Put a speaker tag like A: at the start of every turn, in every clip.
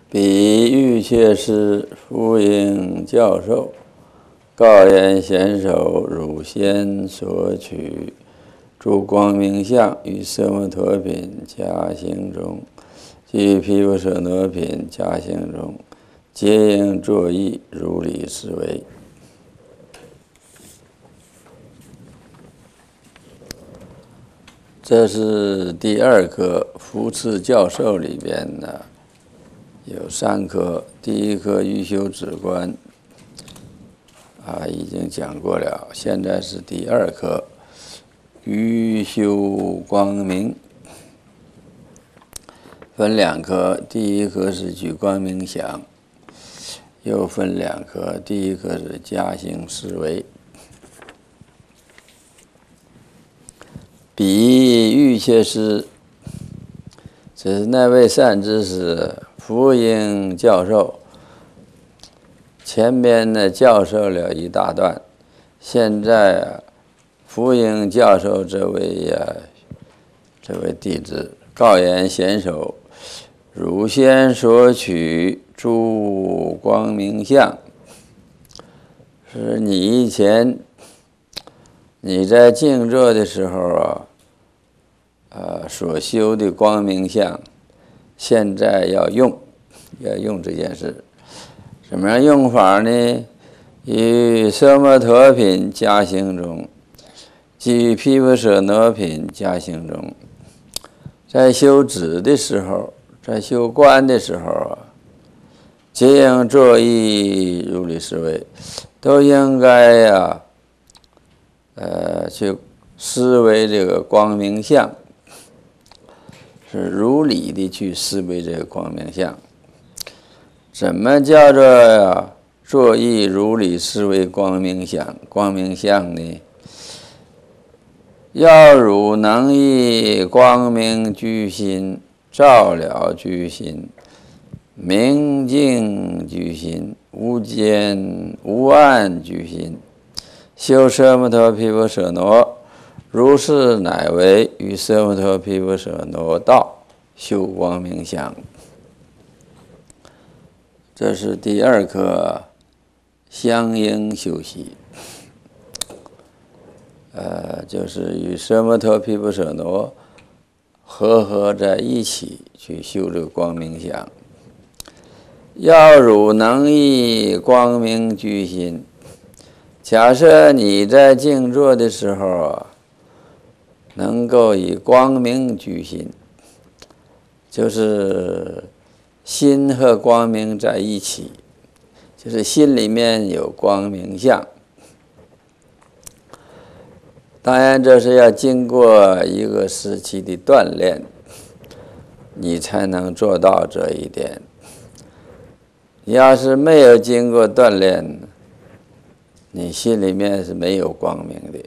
A: 彼欲切师，复应教授，告言贤首，汝先所取，诸光明相与色摩陀品加行中，即毗婆舍那品加行中，皆应作意，如理思维。这是第二课福次教授里边呢，有3课。第一课欲修止观已经讲过了，现在是第二课欲修光明，分2课。第一课是举光明想，又分2课。第一课是加行思维。彼欲切师，这是那位善知识福应教授。前面呢教授了一大段，现在福应教授这位弟子告言贤首，汝先所取诸光明相，是你以前你在静坐的时候所修的光明相，现在要用这件事。什么样用法呢？于色摩陀品加行中，即毗婆舍那品加行中，在修止的时候，在修观的时候皆应作意，如理思维，都应该去思维这个光明相，是如理的去思维这个光明相。怎么叫做作意如理思维光明相？光明相呢？要汝能以光明居心，照了居心，明净居心，无间无暗居心，修色摩陀毗婆舍那，如是乃为于色摩陀毗婆舍那道修光明相。这是第2课相应修习，就是与色摩陀毗婆舍那合在一起去修这个光明相。要汝能以光明居心，假设你在静坐的时候能够以光明居心，就是心和光明在一起，就是心里面有光明相。当然这是要经过一个时期的锻炼，你才能做到这一点。你要是没有经过锻炼，你心里面是没有光明的。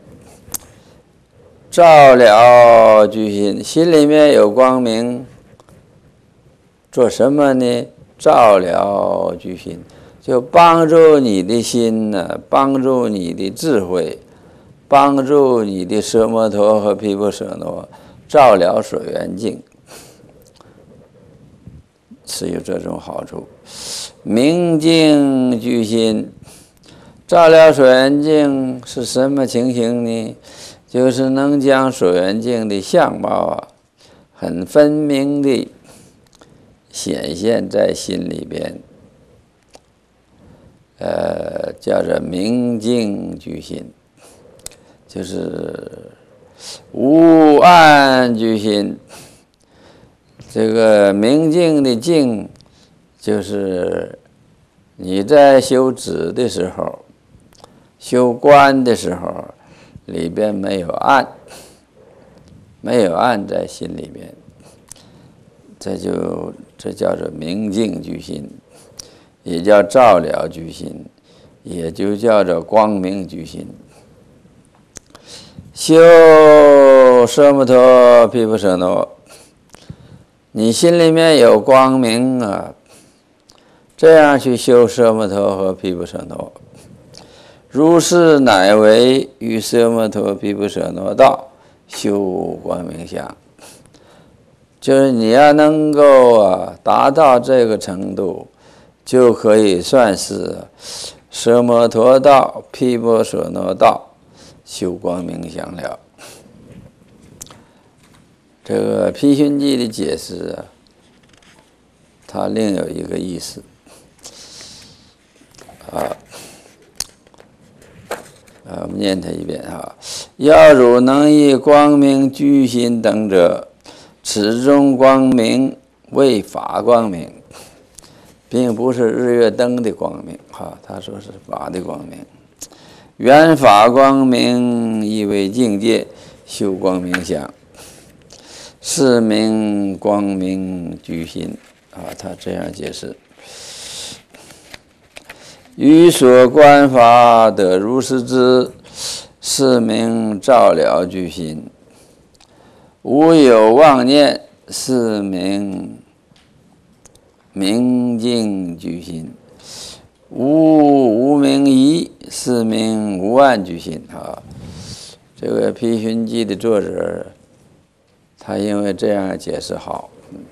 A: 照了居心，心里面有光明，做什么呢？照了居心，就帮助你的心帮助你的智慧，帮助你的色摩陀和毗婆舍那照了所缘境，是有这种好处。明净居心，照了所缘境是什么情形呢？就是能将所缘境的相貌很分明的显现在心里边，叫做明净居心，就是无暗居心。这个明净的净，就是你在修止的时候，修观的时候，里边没有暗在心里边，这叫做明净居心，也叫照了居心，也就叫做光明居心。修色摩陀毗婆舍那，你心里面有光明这样去修色摩陀和毗婆舍那，如是乃为于色摩陀毗婆舍那道修光明相。 就是你要能够达到这个程度，就可以算是奢摩陀道、毗婆舍那道修光明想了。这个毗熏记的解释它另有一个意思我们念它一遍要汝能以光明具心等者，此中光明为法光明，并不是日月灯的光明他说是法的光明。缘法光明亦为境界，修光明想，是名光明具心他这样解释。于所观法得如是知，是名照了具心。无有妄念，是名明净具心。无明疑，是名无暗具心这个毗熏记的作者，他因为这样解释好。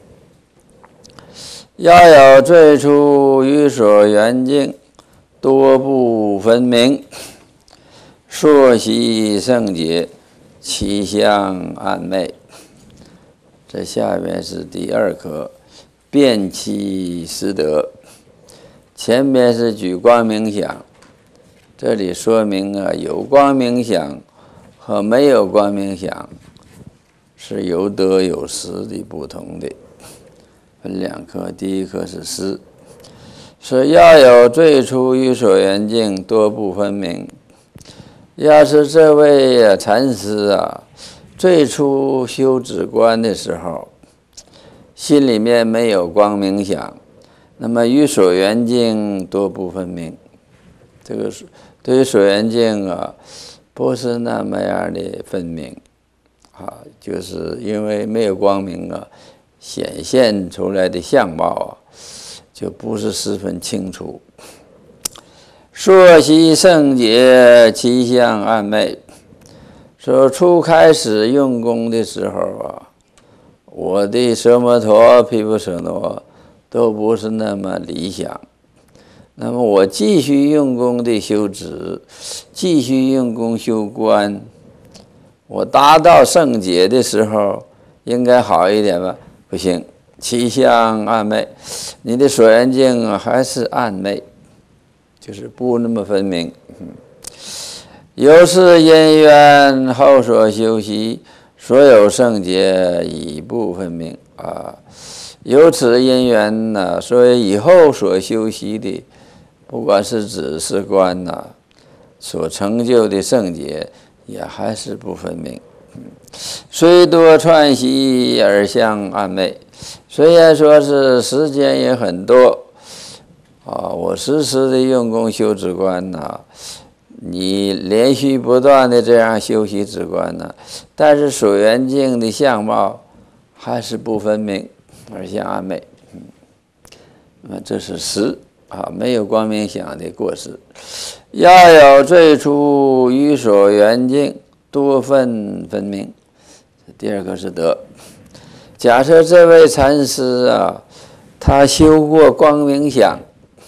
A: 要有最初于所缘境，多不分明，硕习圣解，其相暗昧。这下面是第二课，辨其实得。前面是举光明想，这里说明有光明想和没有光明想是有得有失的不同的，分两课。第一课是实，是要有最初于所缘境，多不分明。要是这位禅师最初修止观的时候，心里面没有光明想，那么与所缘境多不分明。这个对于所缘境不是那么样的分明就是因为没有光明显现出来的相貌就不是十分清楚。硕习圣解，其相暗昧。说初开始用功的时候我的奢摩陀、毗婆舍那都不是那么理想。那么我继续用功的修止，继续用功修观，我达到圣解的时候应该好一点吧？不行，其相暗昧，你的所缘境还是暗昧，就是不那么分明。由是因缘后所修习，所有圣解已不分明由此因缘所以以后所修习的，不管是止是观所成就的圣解也还是不分明。虽多串习而相暗昧，虽然说是时间也很多我时时的用功修止观你连续不断的这样修习止观但是所缘境的相貌还是不分明而相暗昧。这是实没有光明想的过失。要有最初于所缘境，多分明。第二个是得。假设这位禅师他修过光明想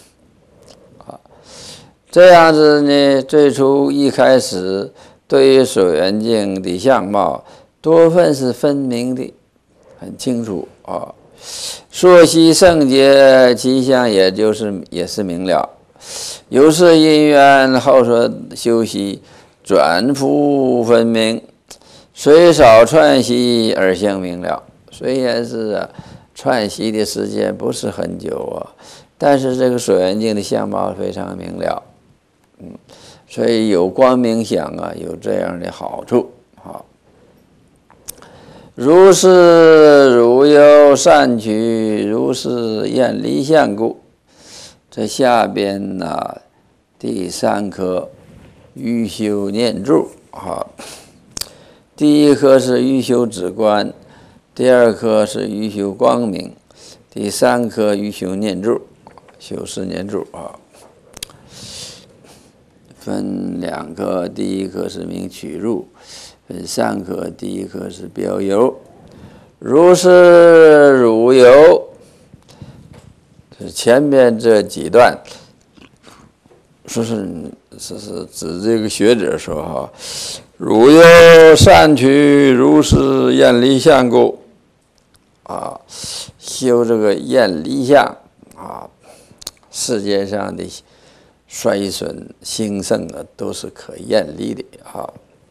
A: 这样子呢，最初一开始对于所缘境的相貌多分是分明的，很清楚硕习圣解，其相也是明了。由是因缘后所修习，转复分明，虽少串习而相明了。虽然是串习的时间不是很久但是这个所缘境的相貌非常明了。所以有光明想有这样的好处如是如有善取，如是厌离相故。这下边第三课欲修念住第一课是欲修止观，第二课是欲修光明，第三课欲修念住，修四念住分两课，第一课是明取入，分三课，第一课是标由。 如是如有，前面这几段，说是指这个学者说哈，如有善趣如是厌离相故，啊，修这个厌离相啊，世界上的衰损兴盛啊，都是可厌离的啊。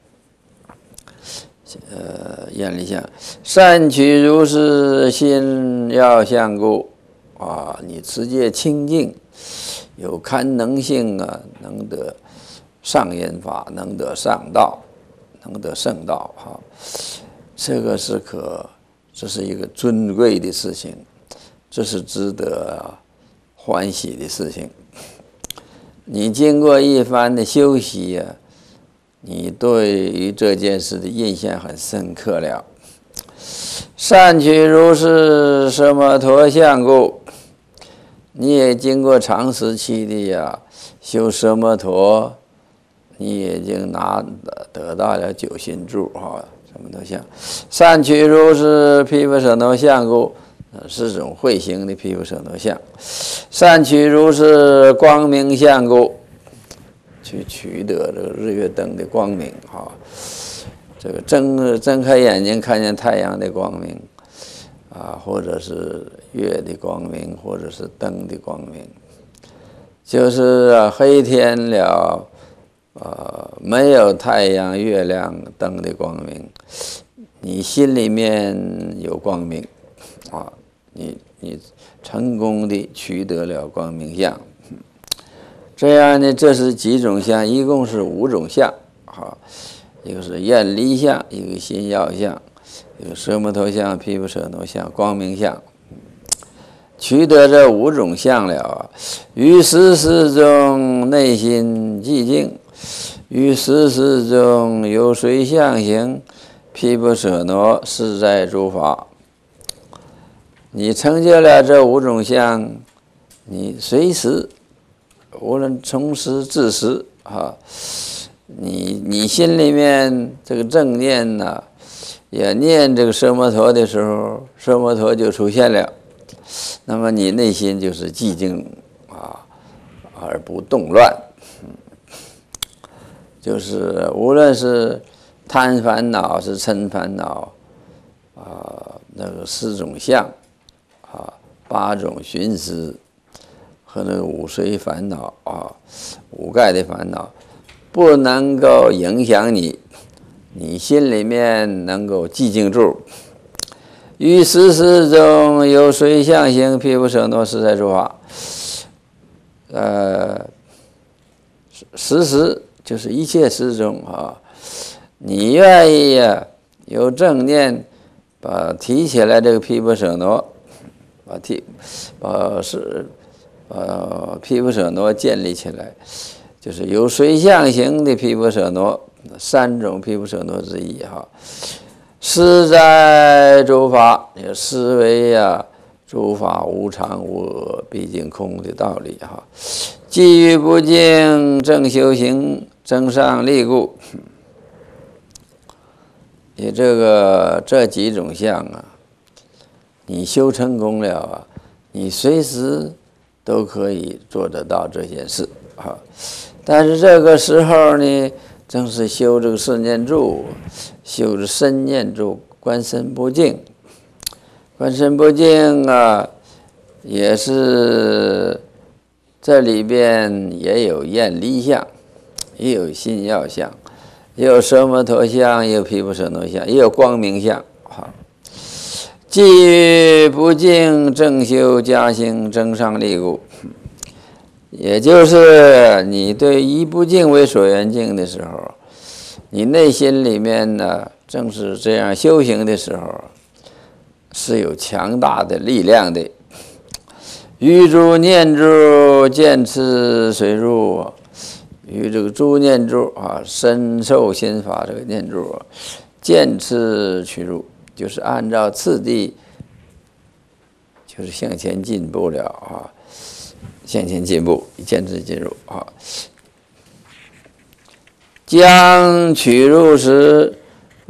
A: 厌离相，善趣如是心要相故啊，你直接清净，有堪能性啊，能得上因法，能得上道，能得圣道哈。这个这是一个尊贵的事情，这是值得欢喜的事情。你经过一番的修习啊，你对于这件事的印象很深刻了。善趣如是奢摩陀相故，你也经过长时期的修奢摩陀，你已经得到了九心住哈，什么都像。善趣如是毗婆舍那相故，是种慧行的毗婆舍那相。善趣如是光明相故，去取得这个日月灯的光明哈。这个睁开眼睛看见太阳的光明啊，或者是月的光明，或者是灯的光明，就是黑天了，没有太阳、月亮、灯的光明，你心里面有光明啊，你成功的取得了光明相。这样呢，这是几种相，一共是5种相啊。一个是厌离相，一个心要相，一个奢摩陀相、毗婆舍那相、光明相。取得这5种相了于时时中内心寂静，于时时中有随相行，毗婆舍那实在诸法。你成就了这5种相，你随时无论从时至时啊，你心里面这个正念呢，也念这个奢摩陀的时候，奢摩陀就出现了。那么你内心就是寂静啊，而不动乱。就是无论是贪烦恼是嗔烦恼那个4种相8种寻思和那个5随烦恼5盖的烦恼，不能够影响你心里面能够寂静住。于时时中有随相行，毗婆舍那实在诸法。时就是一切时中你愿意有正念，提起来这个毗婆舍那，把毗婆舍那建立起来，就是有随相行的毗婆舍那，3种毗婆舍那之一实在诸法，也思维诸法无常无我，毕竟空的道理基于不净正修行，增上利故。你这几种相你修成功了你随时都可以做得到这件事但是这个时候呢，正是修这个4念住，修这身念住，观身不净。观身不净也是这里边也有厌离相，也有心要相，也有奢摩陀相，也有毗婆舍那相，也有光明相基于不净正修加行，增上利故。也就是你对以不净为所缘境的时候，你内心里面呢，正是这样修行的时候，是有强大的力量的。于诸念住见次随入，于这个诸念住深受心法这个念住见次取入，就是按照次第，就是向前进步了向前进步，见次进入将取入时，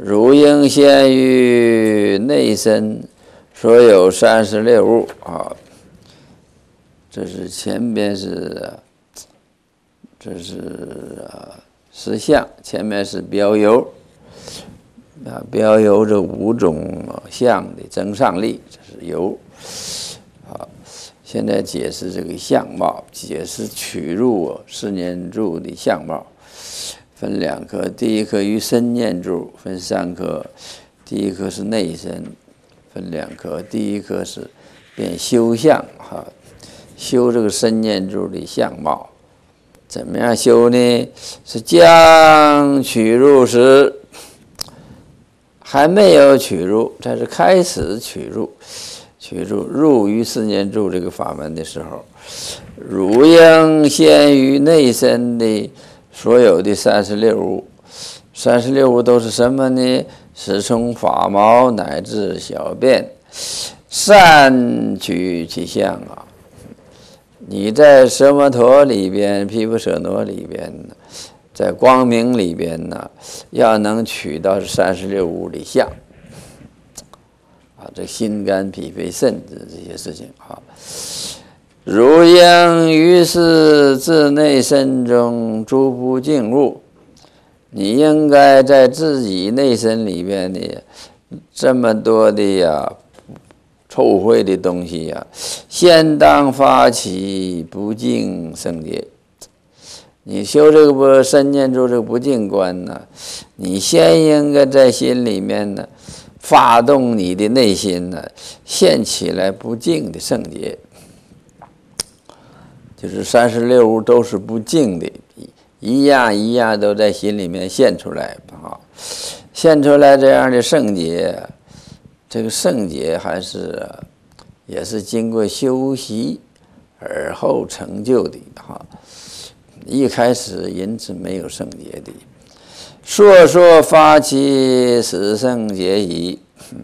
A: 如应现于内身，所有36物啊。这是前边是，这是实相，前面是标有啊，标有这5种相的增上力，这是有啊。现在解释这个相貌，解释取入4念住的相貌。分2科，第一科与身念住分3科，第一科是内身，分2科，第一科是变修相哈，修这个身念住的相貌，怎么样修呢？是将取入时还没有取入，这是开始取入，入于4念住这个法门的时候，如应现于内身的所有的36物，36物都是什么呢？是从发毛乃至小便，善取其相啊。你在奢摩陀里边、毗婆舍那里边，在光明里边呢，要能取到36物的相啊，这心肝脾肺肾这些事情啊。如应于是自内身中诸不净物，你应该在自己内身里边的这么多的臭秽的东西先当发起不净圣洁。你修这个身念住这个不净观呢，你先应该在心里面呢发动你的内心呢，现起来不净的圣洁。就是36物都是不净的，一样一样都在心里面现出来啊，现出来这样的圣洁，这个圣洁也是经过修习而后成就的哈。一开始因此没有圣洁的，说发起使圣洁矣。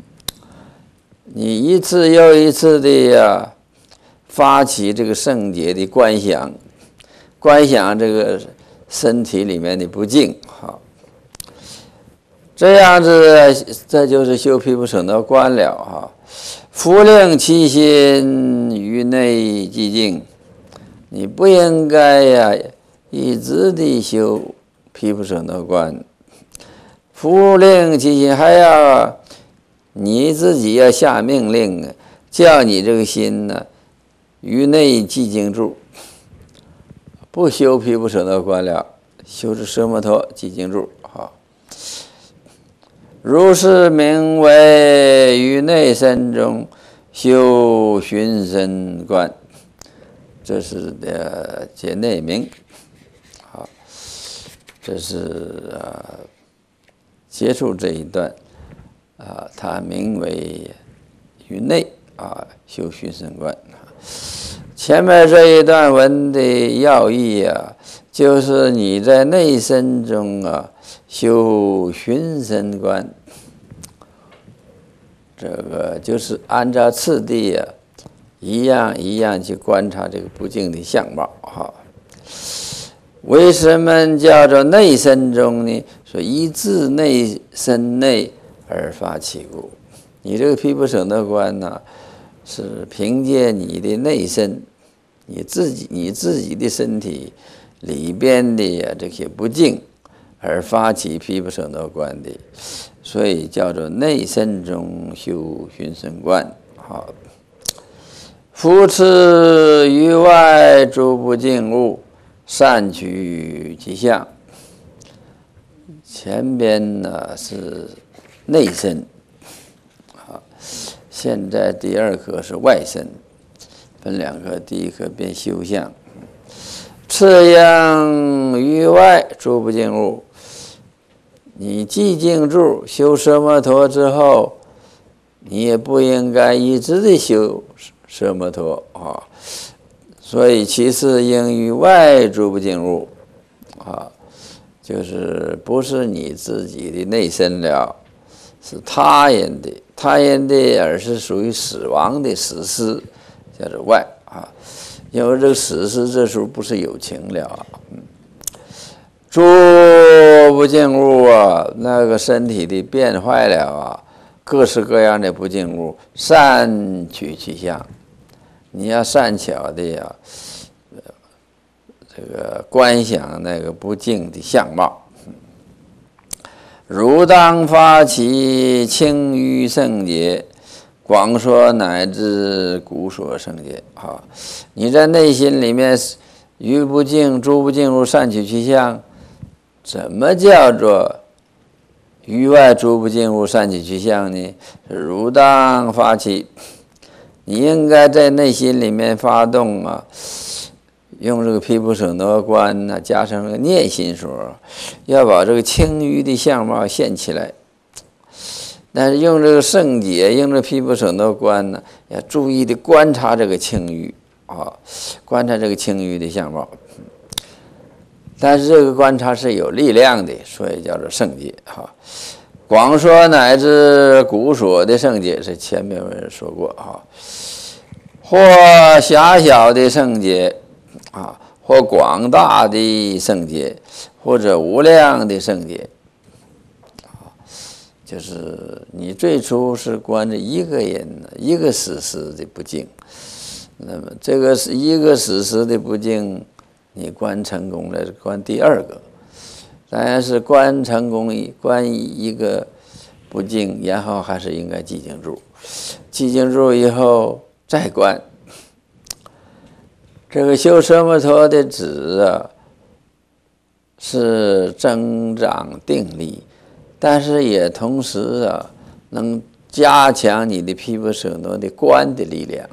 A: 你一次又一次的发起这个圣洁的观想这个身体里面的不净哈，这样子这就是修毗婆舍那观了哈。复令其心于内寂静，你不应该一直的修毗婆舍那观，复令其心还要你自己要下命令叫你这个心呢于内寂静住，不修毗婆舍那观了，修是奢摩陀寂静住哈。如是名为于内身中修寻身观，这是解内名好，这是结束这一段它名为于内修寻身观。前面这一段文的要义就是你在内身中修寻身观，这个就是按照次第一样一样去观察这个不净的相貌哈。为什么叫做内身中呢？说依自内身内而发起故。你这个毗婆舍那观呢，是凭借你的内身，你自己的身体里边的这些不净而发起毗婆舍那观的，所以叫做内身中修寻身观。好，复次于外诸不净物，善取其相。前边呢是内身，现在第2课是外身，分2课，第一课变修相。次应于外诸不净物，你寂静住修奢摩陀之后，你也不应该一直的修奢摩陀所以其次应于外诸不净物就是不是你自己的内身了，是他人的，而是属于死亡的死尸，叫做外因为这个死尸这时候不是有情了。 诸不净物啊，那个身体的变坏了啊，各式各样的不净物，善取其相。你要善巧的呀，这个观想那个不净的相貌。如当发起清于圣洁，广说乃至古所圣洁。好，你在内心里面于不净诸不净物善取其相。怎么叫做于外诸不净物善取其相呢？如当发起，你应该在内心里面发动啊，用这个毗婆舍那观呢，加上这个念心所，要把这个清淤的相貌现起来。但是用这个圣解，用这个毗婆舍那观呢，要注意的观察这个清淤啊，观察这个清淤的相貌。但是这个观察是有力量的，所以叫做圣解哈。广说乃至古所的圣解是前面说过哈，或狭小的圣解啊，或广大的圣解，或者无量的圣解啊，就是你最初是观着一个人一个死时的不净，那么这个是一个死时的不净。你观成功了，观第二个，当然是观成功观一个不净，然后还是应该寂静住，寂静住以后再观。这个修奢摩陀的旨啊，是增长定力，但是也同时啊，能加强你的毗婆舍那的观的力量。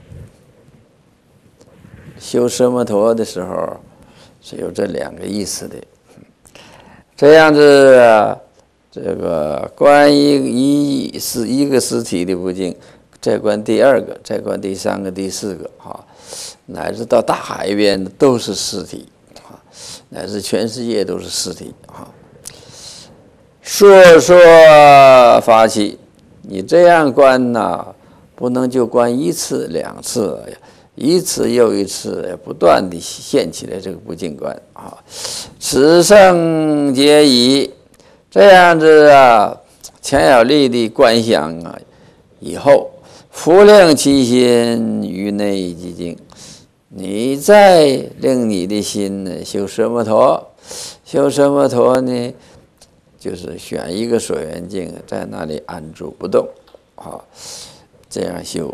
A: 修奢摩陀的时候。是有这两个意思的，这样子啊，这个观一个实体的不净，再观第二个，再观第三个、第四个啊，乃至到大海边都是实体啊，乃至全世界都是实体啊。说发起，你这样观呐，不能就观一次两次呀。一次又一次，不断地现起来这个不净观啊，此圣解已，这样子啊，强有力的观想啊，以后复令其心于内寂静，你再令你的心呢修奢摩陀，修奢摩陀呢，就是选一个所缘境，在那里安住不动啊，这样修。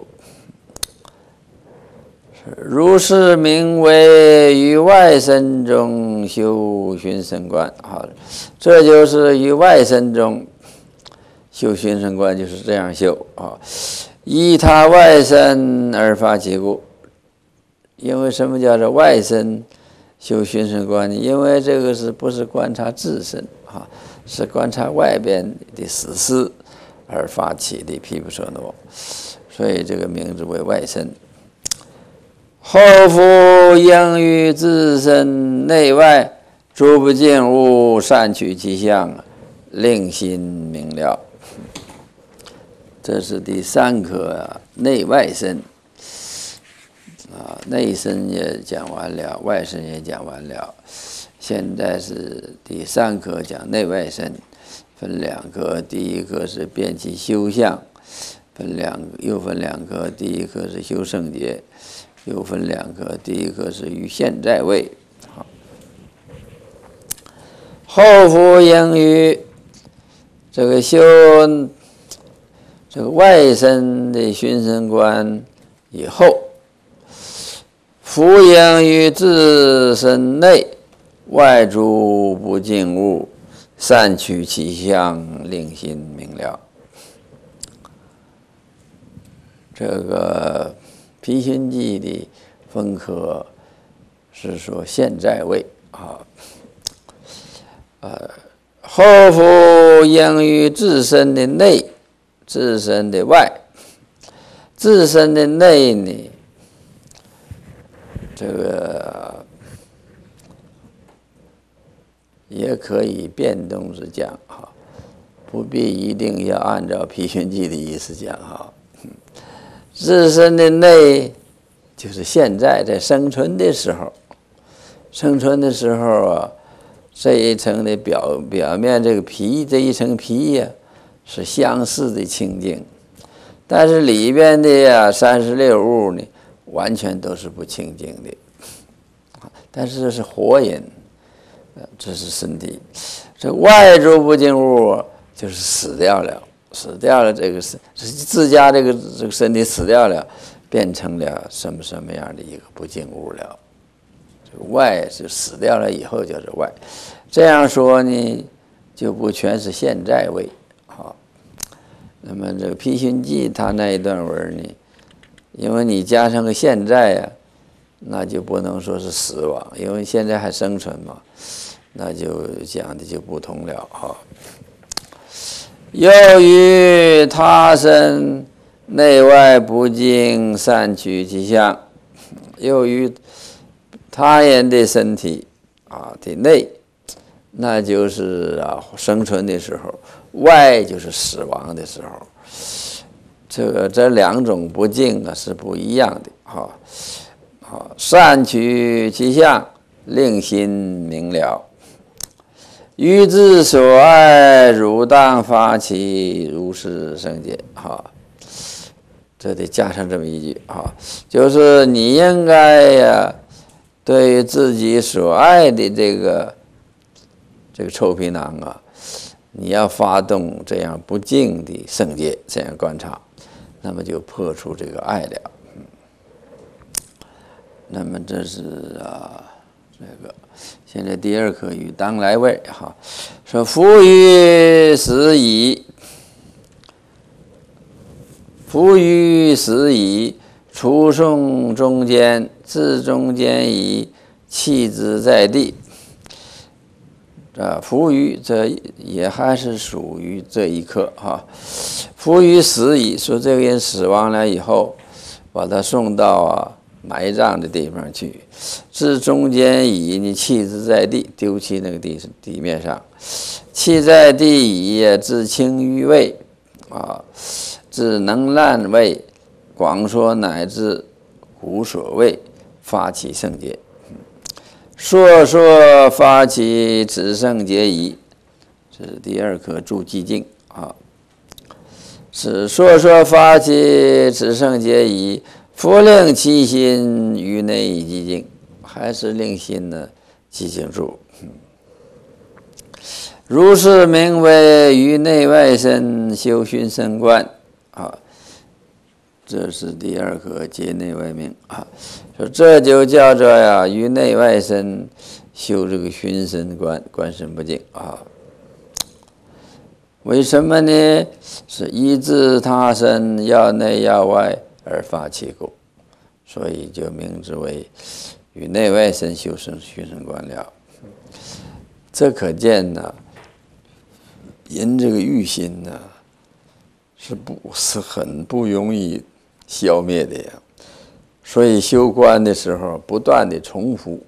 A: 如是名为于外身中修寻声观，好，这就是于外身中修寻声观，就是这样修啊。依他外身而发起故，因为什么叫做外身修寻声观呢？因为这个是不是观察自身啊？是观察外边的实事而发起的毗婆舍那，所以这个名字为外身。后复应于自身内外诸不净物善取其相，令心明了。这是第三课内外身啊，内身也讲完了，外身也讲完了。现在是第三课讲内外身，分两课，第一课是辨其修相，又分两课，第一课是修圣洁。又分两课，第一课是于现在位，好，后复应于这个修这个外身的寻声观以后，复应于自身内外诸不净物，善取其相，令心明了。这个毗熏记的分科是说现在位啊，后复应于自身的内，自身的外。自身的内呢，这个也可以变动着讲哈，不必一定要按照毗熏记的意思讲哈。自身的内就是现在在生存的时候，生存的时候啊， 这一层的表面这个皮这一层皮呀，是相似的清净，但是里边的呀36物呢，完全都是不清净的。但是这是活人，这是身体。这外诸不净物就是死掉了，这个是自家这个身体死掉了，变成了什么样的一个不净物了。这个外就死掉了以后叫做外。这样说呢，就不全是现在位。好，那么这个毗熏记他那一段文呢，因为你加上个现在呀，那就不能说是死亡，因为现在还生存嘛，那就讲的就不同了哈。又于他身内外不净，散取其相。又于他人的身体的内，那就是生存的时候，外就是死亡的时候。这两种不净是不一样的哈。善取其相，令心明了。于之所爱，汝当发起如是圣解。这得加上这么一句就是你应该呀，对于自己所爱的这个臭皮囊你要发动这样不净的圣解，这样观察，那么就破除这个爱了。那么这是这个现在第二课与当来位说夫于时矣，夫于时矣，初诵中间，至中间矣，弃之在地。夫于这也还是属于这一课夫于时矣，说这个人死亡了以后，把他送到埋葬的地方去。至中间矣，你弃之在地，丢弃那个地面上。弃在地矣，至清于位至能烂位，广说乃至无所谓，发起圣解。说发起此圣解矣。这是第二课注寂静是说发起此圣解矣，复令其心于内寂静，还是令心呢寂静住。如是名为于内外身修熏身观这是第二课界内外名说这就叫做于内外身修这个熏身观，观身不净为什么呢？是依自他身，要内要外而发其故，所以就名之为与内外身修身熏身观了。这可见人这个欲心是很不容易消灭的呀。所以修观的时候，不断的重复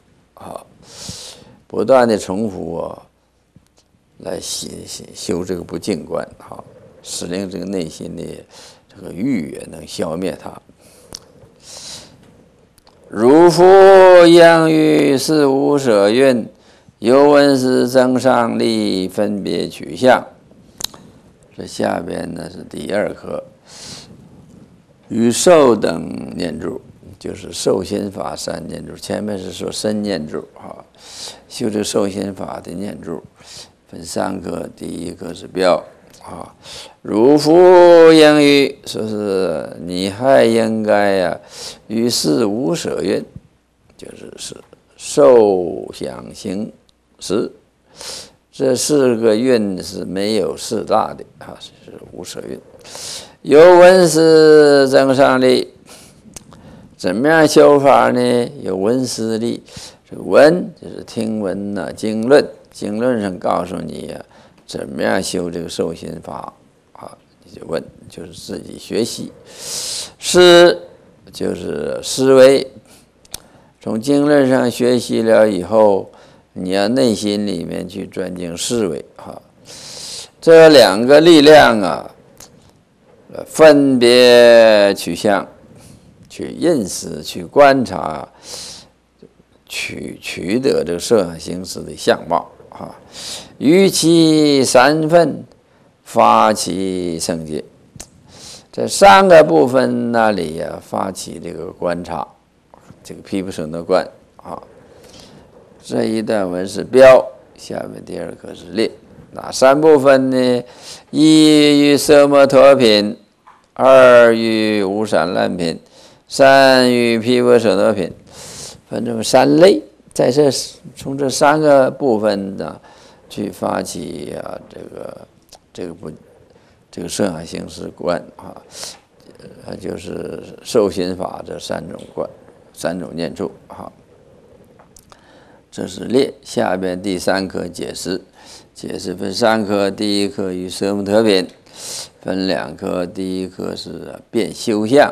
A: 来修这个不净观使令这个内心的这个欲也能消灭它。如复应于事无舍蕴，由闻思增上力，分别取向。这下边呢是第二课，与受等念住，就是受心法三念住。前面是说身念住修这个受心法的念住分三个，第一个是标如复应于，说是你还应该于事无舍蕴，就是受想行识，这四个蕴是没有四大的是无舍蕴。由闻思增上力，怎么样修法呢？有闻思力，这个闻就是听闻经论，经论上告诉你怎么样修这个受心法你就问，就是自己学习。思就是思维，从经论上学习了以后，你要内心里面去专精思维这两个力量分别取向，去认识，去观察， 取得这个色想行识的相貌啊。于其三分，发起圣解。这三个部分那里呀，发起这个观察，这个毗婆舍那观啊。这一段文是标，下面第二个是列。哪三部分呢？一与色摩托品，二与无散乱品，三与毗婆舍那品，分这么三类。在从这三个部分呢，去发起啊这个色想行识观啊，就是受心法这三种观，三种念处啊。这是列，下边第三课解释，解释分三课，第一课与色摩托品，分两课，第一课是辨修相。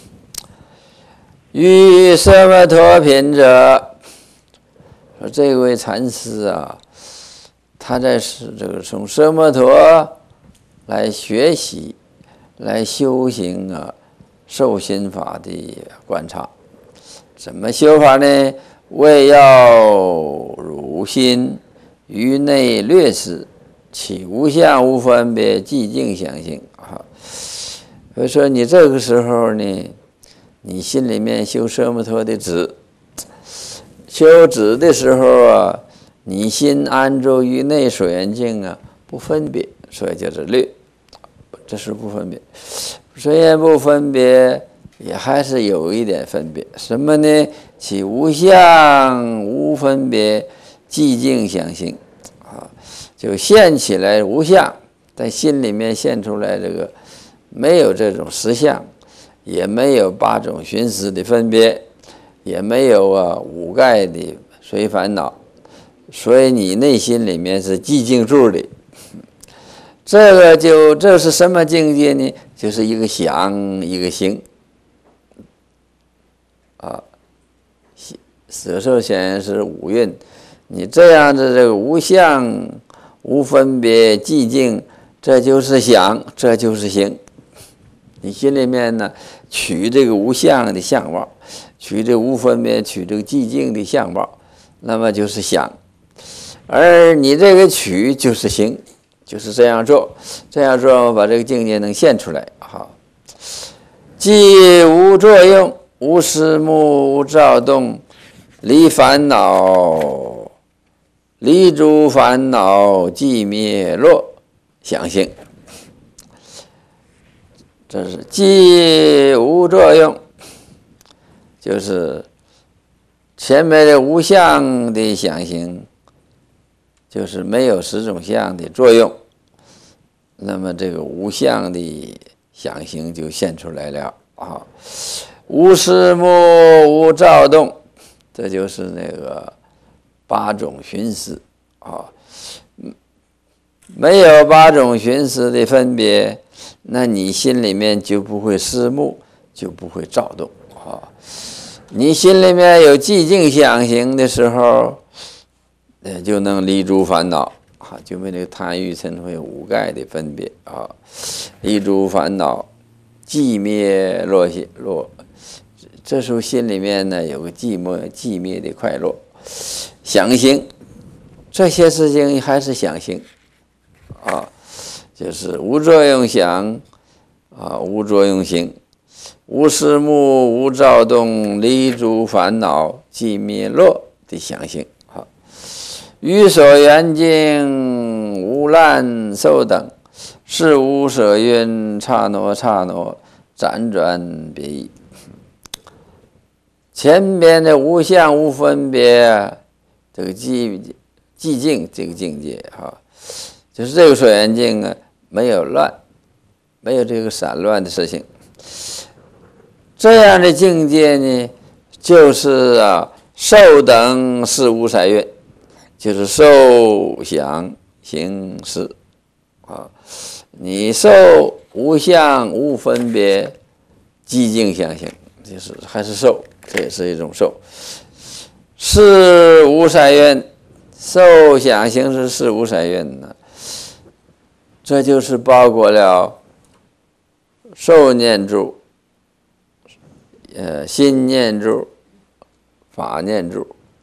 A: 与色摩托品者，说这位禅师啊，他在这个从色摩托来学习，来修行啊，受心法的观察。怎么修法呢？为要汝心于内略识，起无相无分别，寂静想行啊。所以说你这个时候呢，你心里面修色摩托的止，修止的时候啊，你心安住于内所缘境啊，不分别，所以叫做略。这是不分别，虽然不分别，也还是有一点分别。什么呢？起无相无分别，寂静想行啊，就现起来无相，在心里面现出来这个没有这种实相，也没有八种寻思的分别，也没有五盖的随烦恼，所以你内心里面是寂静住的。这是什么境界呢？就是一个想，一个行啊。色受想是五蕴，你这样的这个无相、无分别、寂静，这就是想，这就是行。你心里面呢，取这个无相的相貌，取这个无分别，取这个寂静的相貌，那么就是想。而你这个取就是行。就是这样做，这样做把这个境界能现出来哈。既无作用，无思慕，无躁动，离烦恼，离诸烦恼，寂灭落，想行。这是既无作用，就是前面的无相的想行。就是没有十种相的作用，那么这个无相的想行就现出来了啊。无思慕，无躁动，这就是那个八种寻思啊。没有八种寻思的分别，那你心里面就不会思慕，就不会躁动啊。你心里面有寂静想行的时候，就能离诸烦恼啊，就没那个贪欲嗔恚五盖的分别啊，离诸烦恼，寂灭落，这时候心里面呢有个寂灭的快乐，想行这些事情还是想行啊，就是无作用想啊，无作用行，无思慕，无躁动，离诸烦恼，寂灭落的想行。于所缘境无滥受等，是无所愿，刹那刹那，辗转别异。前边的无相无分别，这个寂静这个境界哈，就是这个所缘境啊，没有乱，没有这个散乱的事情。这样的境界呢，就是受等是无色愿。就是受想行识啊，你受无相无分别，寂静想行，就是还是受，这也是一种受。是无色愿，受想行识是无色愿呢，这就是包括了受念住、心念住、法念住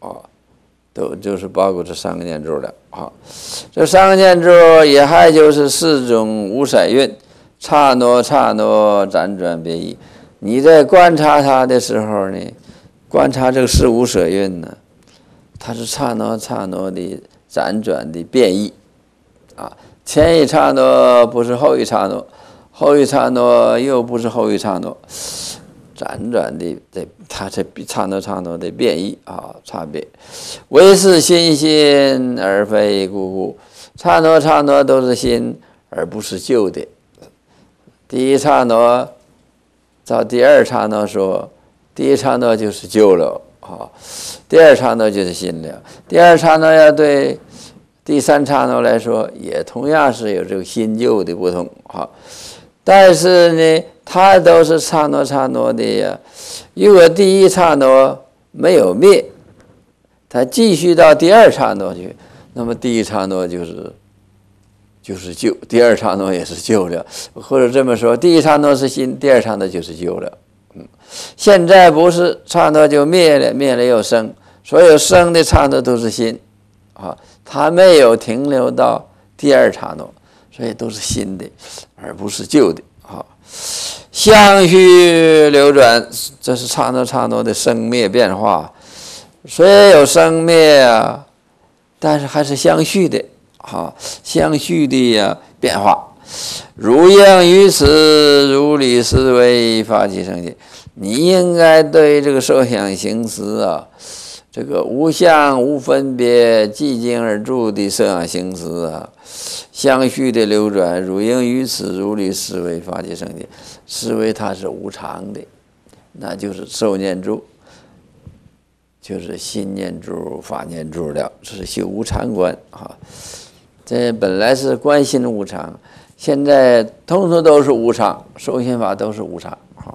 A: 啊，都就是包括这三个念珠了啊。这三个念珠也还就是四种五色韵，刹那刹那，辗转别异。你在观察它的时候呢，观察这个四五色韵呢，它是刹那刹那的辗转的变异啊，前一刹那不是后一刹那，后一刹那又不是后一刹那，辗转的它是刹那刹那的变异啊，差别。唯是新新而非故故，刹那刹那都是新，而不是旧的。第一刹那到第二刹那说，第一刹那就是旧了啊，第二刹那就是新了。第二刹那要对第三刹那来说，也同样是有这个新旧的不同啊。但是呢，它都是刹那刹那的呀。如果第一刹那没有灭，它继续到第二刹那去，那么第一刹那就是旧，第二刹那也是旧了，或者这么说，第一刹那是新，第二刹那就是旧了。现在不是刹那就灭了，灭了又生，所有生的刹那都是新啊，它没有停留到第二刹那，所以都是新的，而不是旧的啊。相续流转，这是刹那刹那的生灭变化，虽然有生灭啊，但是还是相续的。相续的变化，如应于此，如理思维，发起生起。你应该对这个受想行识啊，这个无相无分别、寂静而住的受想行识啊，相续的流转，如应于此，如理思维，发起生起。思维它是无常的，那就是受念住。就是心念珠、法念珠了，这是修无常观啊。这本来是观心无常，现在通通都是无常，受心法都是无常啊。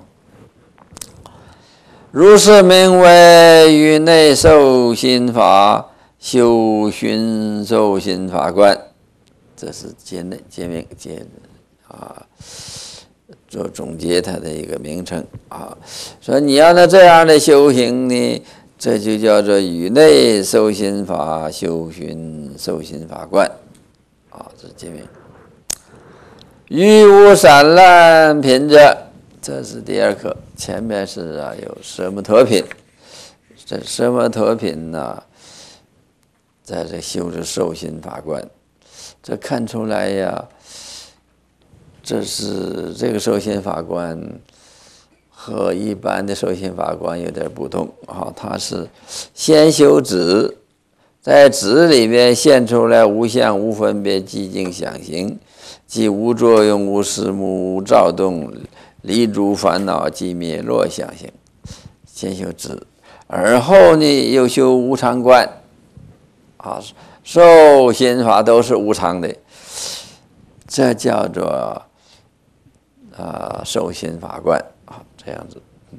A: 如是名为于内受心法，修寻受心法观。这是结名做总结它的一个名称啊。说你要这样的修行呢，这就叫做与内受心法，修寻受心法观啊，这是结名。于无散乱品者，这是第二课。前面是有奢摩陀品，这奢摩陀品呢，在这修着受心法观，这看出来呀，这是这个受心法观和一般的受心法观有点不同啊，它是先修止，在止里面现出来无相无分别寂静想行，即无作用无实目无躁动离诸烦恼即灭落想行，先修止，而后呢又修无常观啊，受心法都是无常的，这叫做受心法观啊，这样子。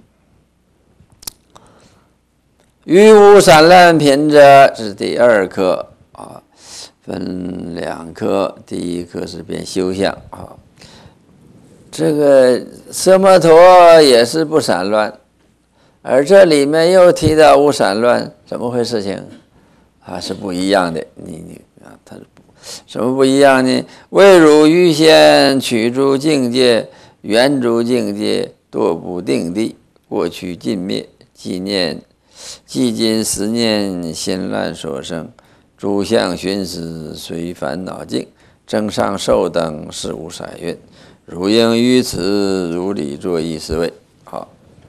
A: 于无散乱品者，这是第二课啊，分两课。第一课是变修相啊，这个奢摩陀也是不散乱，而这里面又提到无散乱，怎么回事情啊？是不一样的。它是什么不一样呢？未汝欲先取诸境界，缘诸境界，堕不定地，过去尽灭，纪念既今实念心乱所生，诸相寻思随烦恼境，增上受等是无散蕴，如应于此，如理作意思维。好，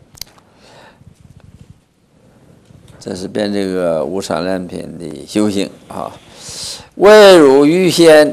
A: 这是变这个无散乱品的修行啊。未汝欲先，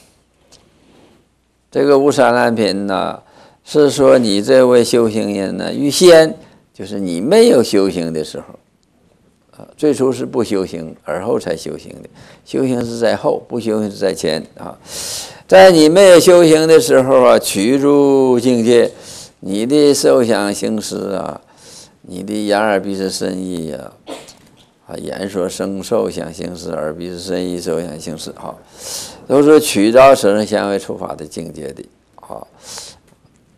A: 这个无散乱品呢，是说你这位修行人呢，欲先就是你没有修行的时候。最初是不修行，而后才修行的。修行是在后，不修行是在前啊。在你没有修行的时候啊，取诸境界，你的受想行识啊，你的眼耳鼻舌身意眼所生受想行识，耳鼻舌身意受想行识都是取着色声香味触法的境界的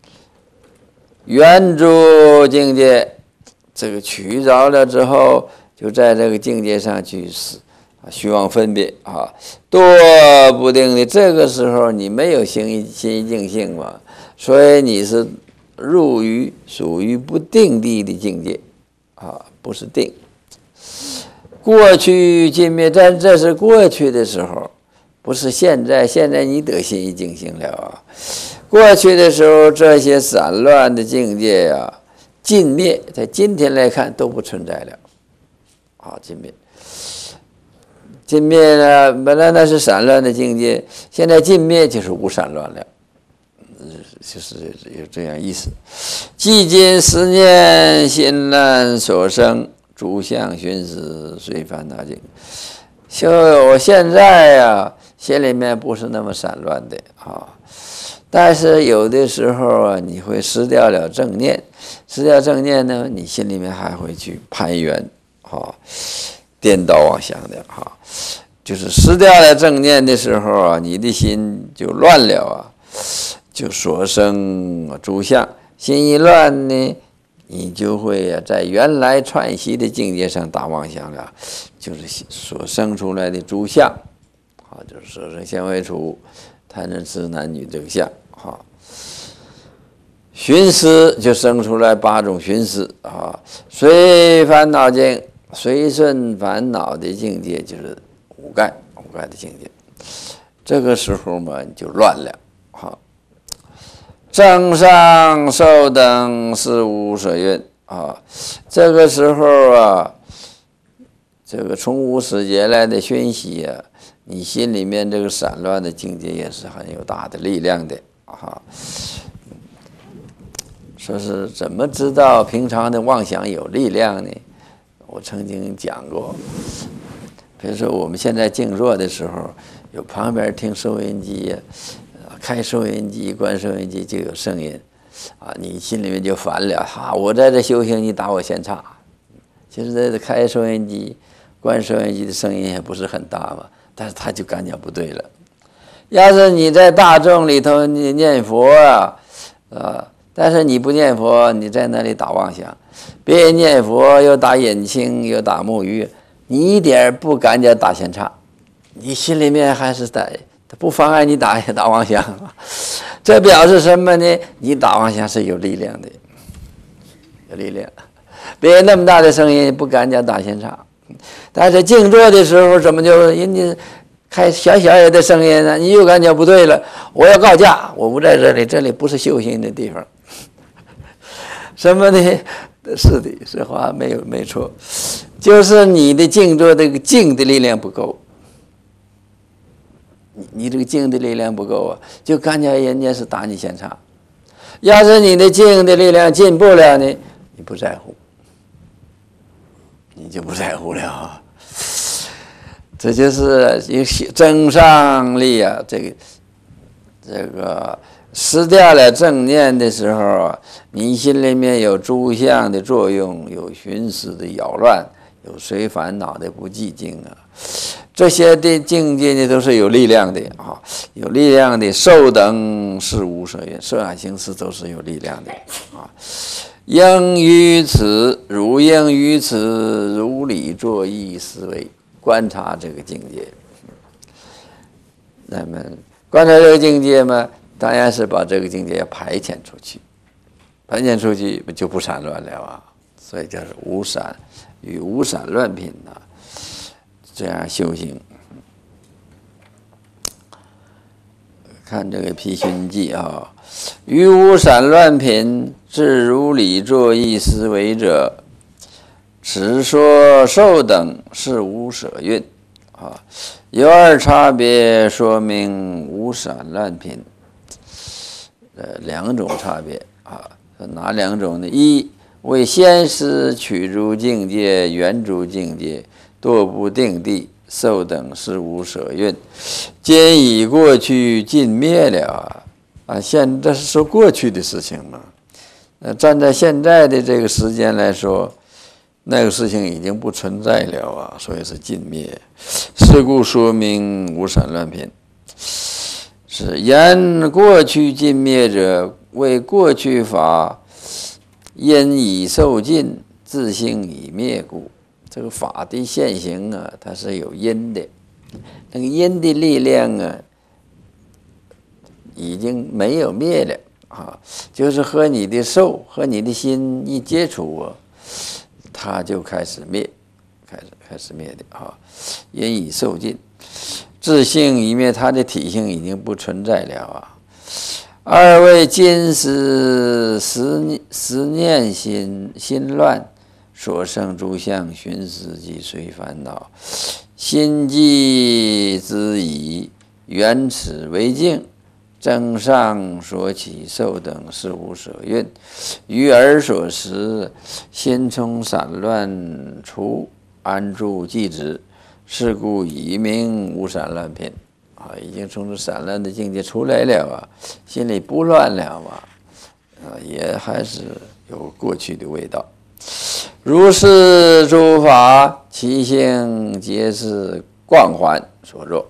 A: 缘诸境界，这个取着了之后， 就在这个境界上去虚妄分别啊，多不定的。这个时候你没有心一境性嘛，所以你是属于不定地的境界啊，不是定。过去尽灭，但这是过去的时候，不是现在。现在你得心一境性了啊。过去的时候，这些散乱的境界啊，尽灭，在今天来看都不存在了。啊，尽灭。尽灭呢，本来那是散乱的境界，现在尽灭就是无散乱了，就是有这样意思。寂尽思念，心乱所生。诸相寻思，随烦恼境。就我现在呀，心里面不是那么散乱的啊，但是有的时候啊，你会失掉了正念，失掉正念呢，你心里面还会去攀缘啊，颠倒妄想的啊，就是失掉了正念的时候啊，你的心就乱了啊，就所生诸相，心一乱呢。你就会在原来串习的境界上打妄想了，就是所生出来的诸相，啊，就是所生相为处，贪嗔痴男女这个相，哈。寻思就生出来8种寻思啊，随烦恼境，随顺烦恼的境界就是五盖的境界，这个时候嘛你就乱了，哈。正上受等是无所愿啊，这个时候啊，这个从无始劫来的熏习啊，你心里面这个散乱的境界也是很有大的力量的啊。说是怎么知道平常的妄想有力量呢？我曾经讲过，比如说我们现在静坐的时候，有旁边听收音机呀。开收音机、关收音机就有声音，啊，你心里面就烦了哈！我在这修行，你打我闲岔。其实这开收音机、关收音机的声音也不是很大嘛，但是他就感觉不对了。要是你在大众里头你念佛啊，但是你不念佛，你在那里打妄想，别人念佛又打引磬又打木鱼，你一点不感觉打闲岔，你心里面还是在。不妨碍你打妄想，这表示什么呢？你打妄想是有力量的，有力量。别人那么大的声音不敢讲打闲岔，但是静坐的时候，怎么就人家开小的声音呢？你又感觉不对了，我要告假，我不在这里，这里不是修行的地方。什么呢？是的，这话没错，就是你的静坐这个静的力量不够。你这个静的力量不够啊，就感觉人家是打你闲岔。要是你的静的力量进步了呢，你不在乎，你就不在乎了啊。这就是正上力啊，这个失掉了正念的时候啊，你心里面有诸相的作用，有寻思的扰乱，有随烦恼的不寂静啊。这些的境界呢，都是有力量的啊，有力量的受等是无所愿，受想行识都是有力量的啊。应于此，如应于此，如理作意思维，观察这个境界。那么观察这个境界嘛，当然是把这个境界要排遣出去，排遣出去就不散乱了啊。所以叫做无散与无散乱品啊。这样修行，看这个《辟熏记》啊，于无散乱品，自如理作意思维者，此说受等是无舍蕴啊。有二差别，说明无散乱品。2种差别啊，哪2种呢？一为先师取诸境界，圆诸境界。多不定地，受等是无舍蕴，今已过去尽灭了啊！现这是说过去的事情嘛？站在现在的这个时间来说，那个事情已经不存在了啊，所以是尽灭。是故说明无散乱品，是言过去尽灭者，为过去法因已受尽，自性已灭故。 这个法的现行啊，它是有因的，那个因的力量啊，已经没有灭了啊，就是和你的受和你的心一接触啊，它就开始灭，开始灭的啊，因已受尽，自性一灭，它的体性已经不存在了啊。二为今时思念心乱，所生诸相寻思即随烦恼，心即之以缘此为境，正上所起受等事无所蕴，于耳所识，心从散乱除，安住寂止，是故以名无散乱品。已经从这散乱的境界出来了啊，心里不乱了嘛，也还是有过去的味道。如是诸法，其性皆是观还所作。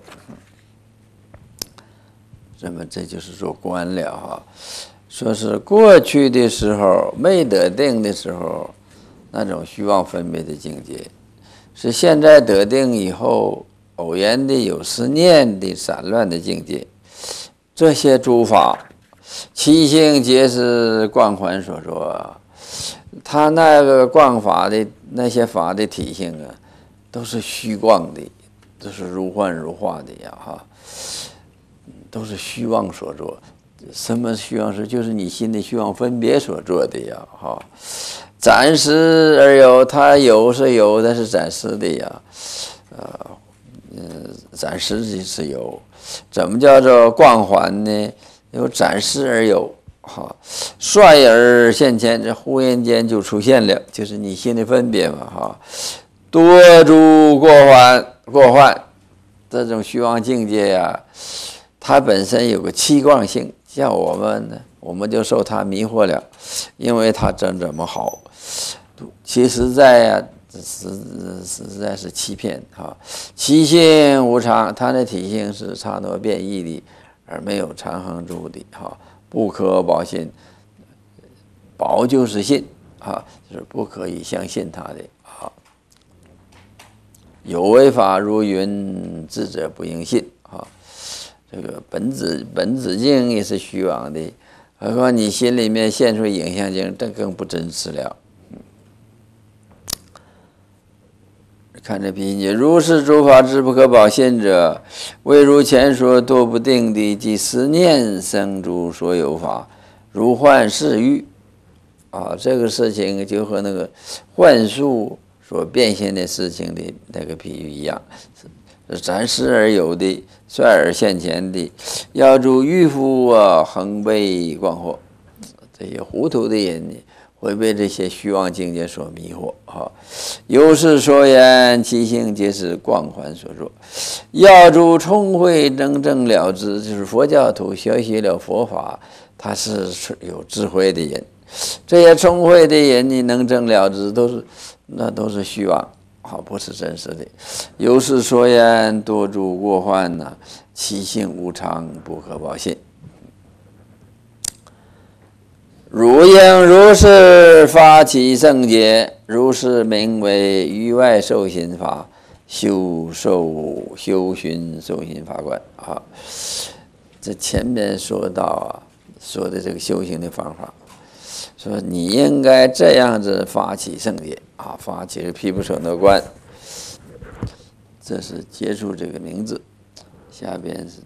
A: 那么这就是做观了哈。说是过去的时候没得定的时候，那种虚妄分别的境界，是现在得定以后偶然的有思念的散乱的境界。这些诸法，其性皆是观还所作。他那个观法的那些法的体性啊，都是虚妄的，都是如幻如化的呀哈，都是虚妄所作。什么虚妄是？就是你心的虚妄分别所做的呀哈。暂时而有，它有是有，但是暂时的呀，暂时的是有。怎么叫做观还呢？有暂时而有。好，率而现前，这忽然间就出现了，就是你心的分别嘛，哈。多诸过患，这种虚妄境界呀，它本身有个欺妄性，像我们呢，我们就受它迷惑了，因为它真这么好，其实实在是欺骗哈。其性无常，它的体性是刹那变异的，而没有常恒住的哈。不可保信，保就是信啊，就是不可以相信他的啊。有为法如云，智者不应信啊。这个本子境也是虚妄的，何况你心里面现出影像境，这更不真实了。看这批语，如是诸法之不可保信者，未如前说多不定的，即思念生诸所有法，如幻似喻啊。这个事情就和那个幻术所变现的事情的那个比喻一样，是暂时而有的，率而现前的，要助愚夫啊，恒被观惑。这些糊涂的人呢，会被这些虚妄境界所迷惑啊。由是所言，其性皆是观还所作。要助聪慧真正了知，就是佛教徒学习了佛法，他是有智慧的人。这些聪慧的人，你能证了知，都是虚妄啊，不是真实的。由是所言，多诸过患呐，其性无常，不可保信。如应如是发起圣解，如是名为于外受心法，修寻受心法观啊。这前面说到啊，说的这个修行的方法，说你应该这样子发起圣解啊，发起毗婆舍那观，这是接触这个名字。下边是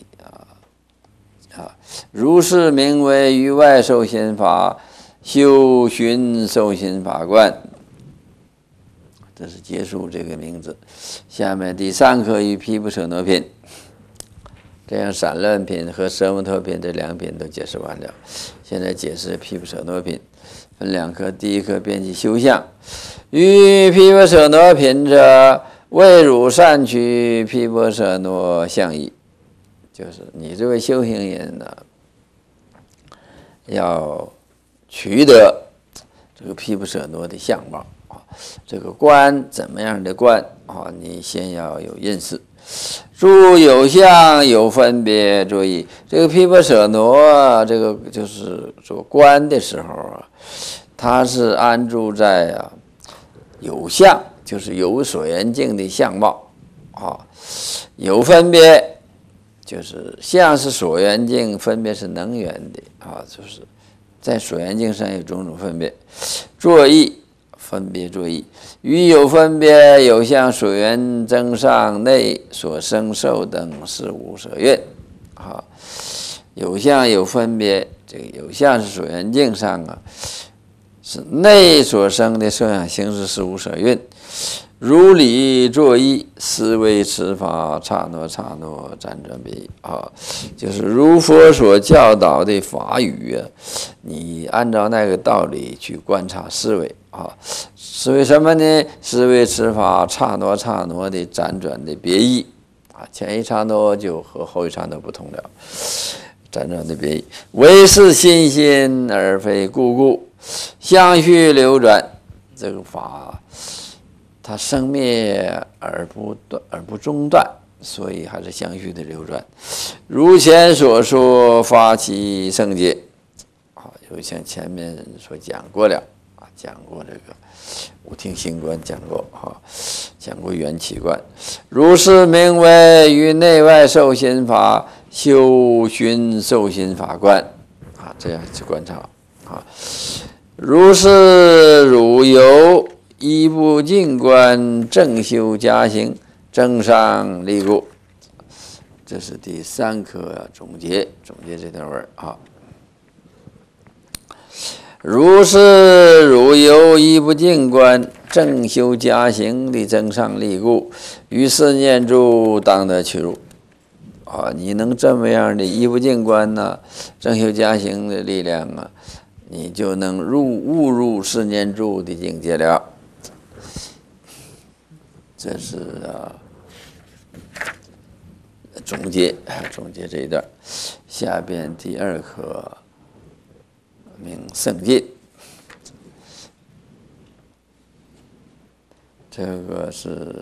A: 如是名为于外受心法，修寻受心法观，这是结束这个名字。下面第三课与毗婆舍那品，这样散乱品和奢摩他品这两品都解释完了。现在解释毗婆舍那品，分两课。第一课遍及修相，于毗婆舍那品者，为汝善取毗婆舍那相义。就是你这位修行人呢，要取得这个毗婆舍那的相貌啊，这个观怎么样的观啊？你先要有认识。诸有相有分别，注意这个毗婆舍那，这个就是做观的时候啊，它是安住在有相就是有所缘境的相貌啊，有分别就是相是所缘境，分别是能缘的啊，就是在所缘境上有种种分别，作意分别作意，与有分别有相所缘增上内所生受等是无舍蕴啊，有相有分别，这个有相是所缘境上啊，是内所生的受想行识是无舍蕴。如理作意，思维持法，刹那刹那辗转比啊，就是如佛所教导的法语啊，你按照那个道理去观察思维啊，思维什么呢？思维持法，刹那刹那的辗转的别意啊，前一刹那就和后一刹那不同了，辗转的别意，唯是心心而非故故，相续流转，这个法。它生灭而不中断，所以还是相续的流转。如前所说，发起圣解，好，有像前面所讲过了啊，讲过这个无听行观，讲过哈，讲过缘起观。如是名为于内外受心法，修寻受心法观啊，这样去观察啊。如是汝有。一部静观，正修加行，正上立故。这是第3课总结这段文啊。如是汝有一部静观，正修加行的正上立故，于是念住当得去入啊！你能这么样的一部静观呢，正修加行的力量啊，你就能悟入四念住的境界了。这是总结这一段。下边第2课名胜进，这个是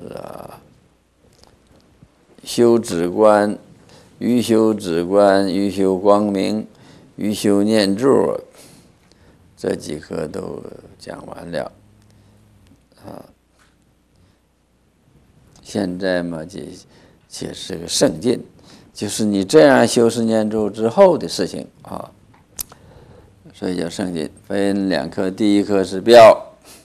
A: 修止观、于修止观、于修光明、于修念住，这几课都讲完了啊。现在嘛，解释个胜进，就是你这样修持念住之后的事情啊，所以叫胜进。分2课，第1课是标，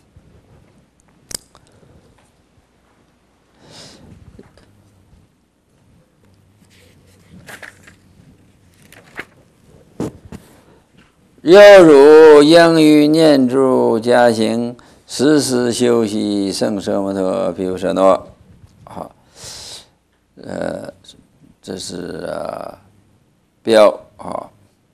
A: 又如应于念住加行，时时修习胜奢摩他毗卢舍那。好，这是标啊，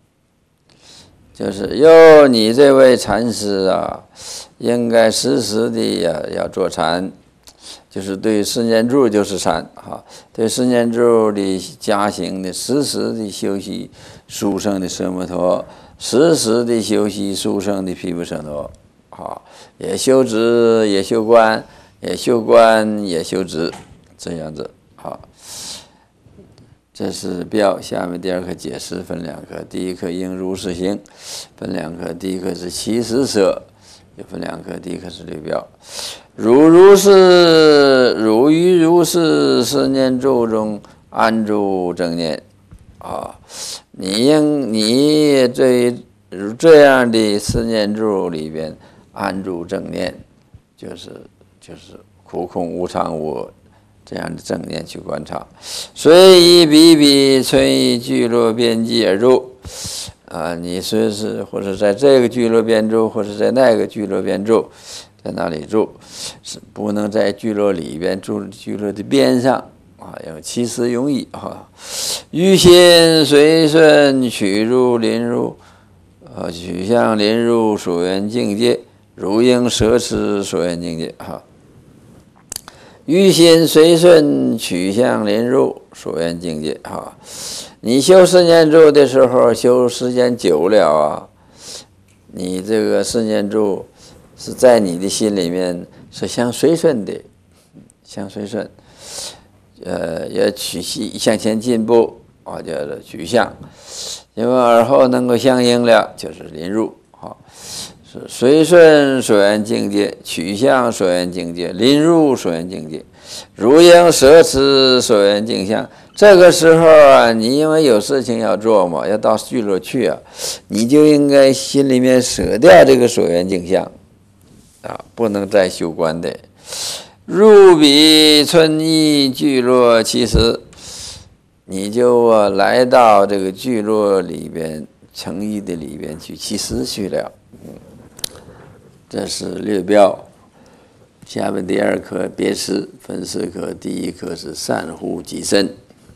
A: 就是由你这位禅师啊，应该时时的要坐禅，就是对四念住就是禅啊，对四念住的加行的时时的修习殊胜的奢摩他，时时的修习殊胜的毗卢舍那啊，也修止也修观。也修观也修止，这样子好。这是标。下面第2课解释分2课，第1课应如是行，分2课。第1课是起实舍，又分2课。第1课是对标。如于如是四念住中安住正念啊，你这样的四念住里边安住正念，就是苦空无常无这样的正念去观察，随意比比，存于聚落边际而住啊！你随时或者在这个聚落边住，或者在那个聚落边住，在哪里住，是不能在聚落里边住，聚落的边上啊，要其时用意啊。于心随顺取入临入取向临入所缘境界，如应舍持所缘境界哈。于心随顺取向临入所缘境界哈。你修四念住的时候，修时间久了啊，你这个四念住是在你的心里面是相随顺的，相随顺，也向前进步啊，叫做取向，因为而后能够相应了，就是临入啊。 是随顺所缘境界，取向所缘境界，临入所缘境界，如应舍此所缘境相。这个时候啊，你因为有事情要做嘛，要到聚落去啊，你就应该心里面舍掉这个所缘境相啊，不能再修观的。入彼春意聚落其实，你就来到这个聚落里边，诚意的里边去其实去了。这是略标。下面第二课别词分4课，第1课是善护己身。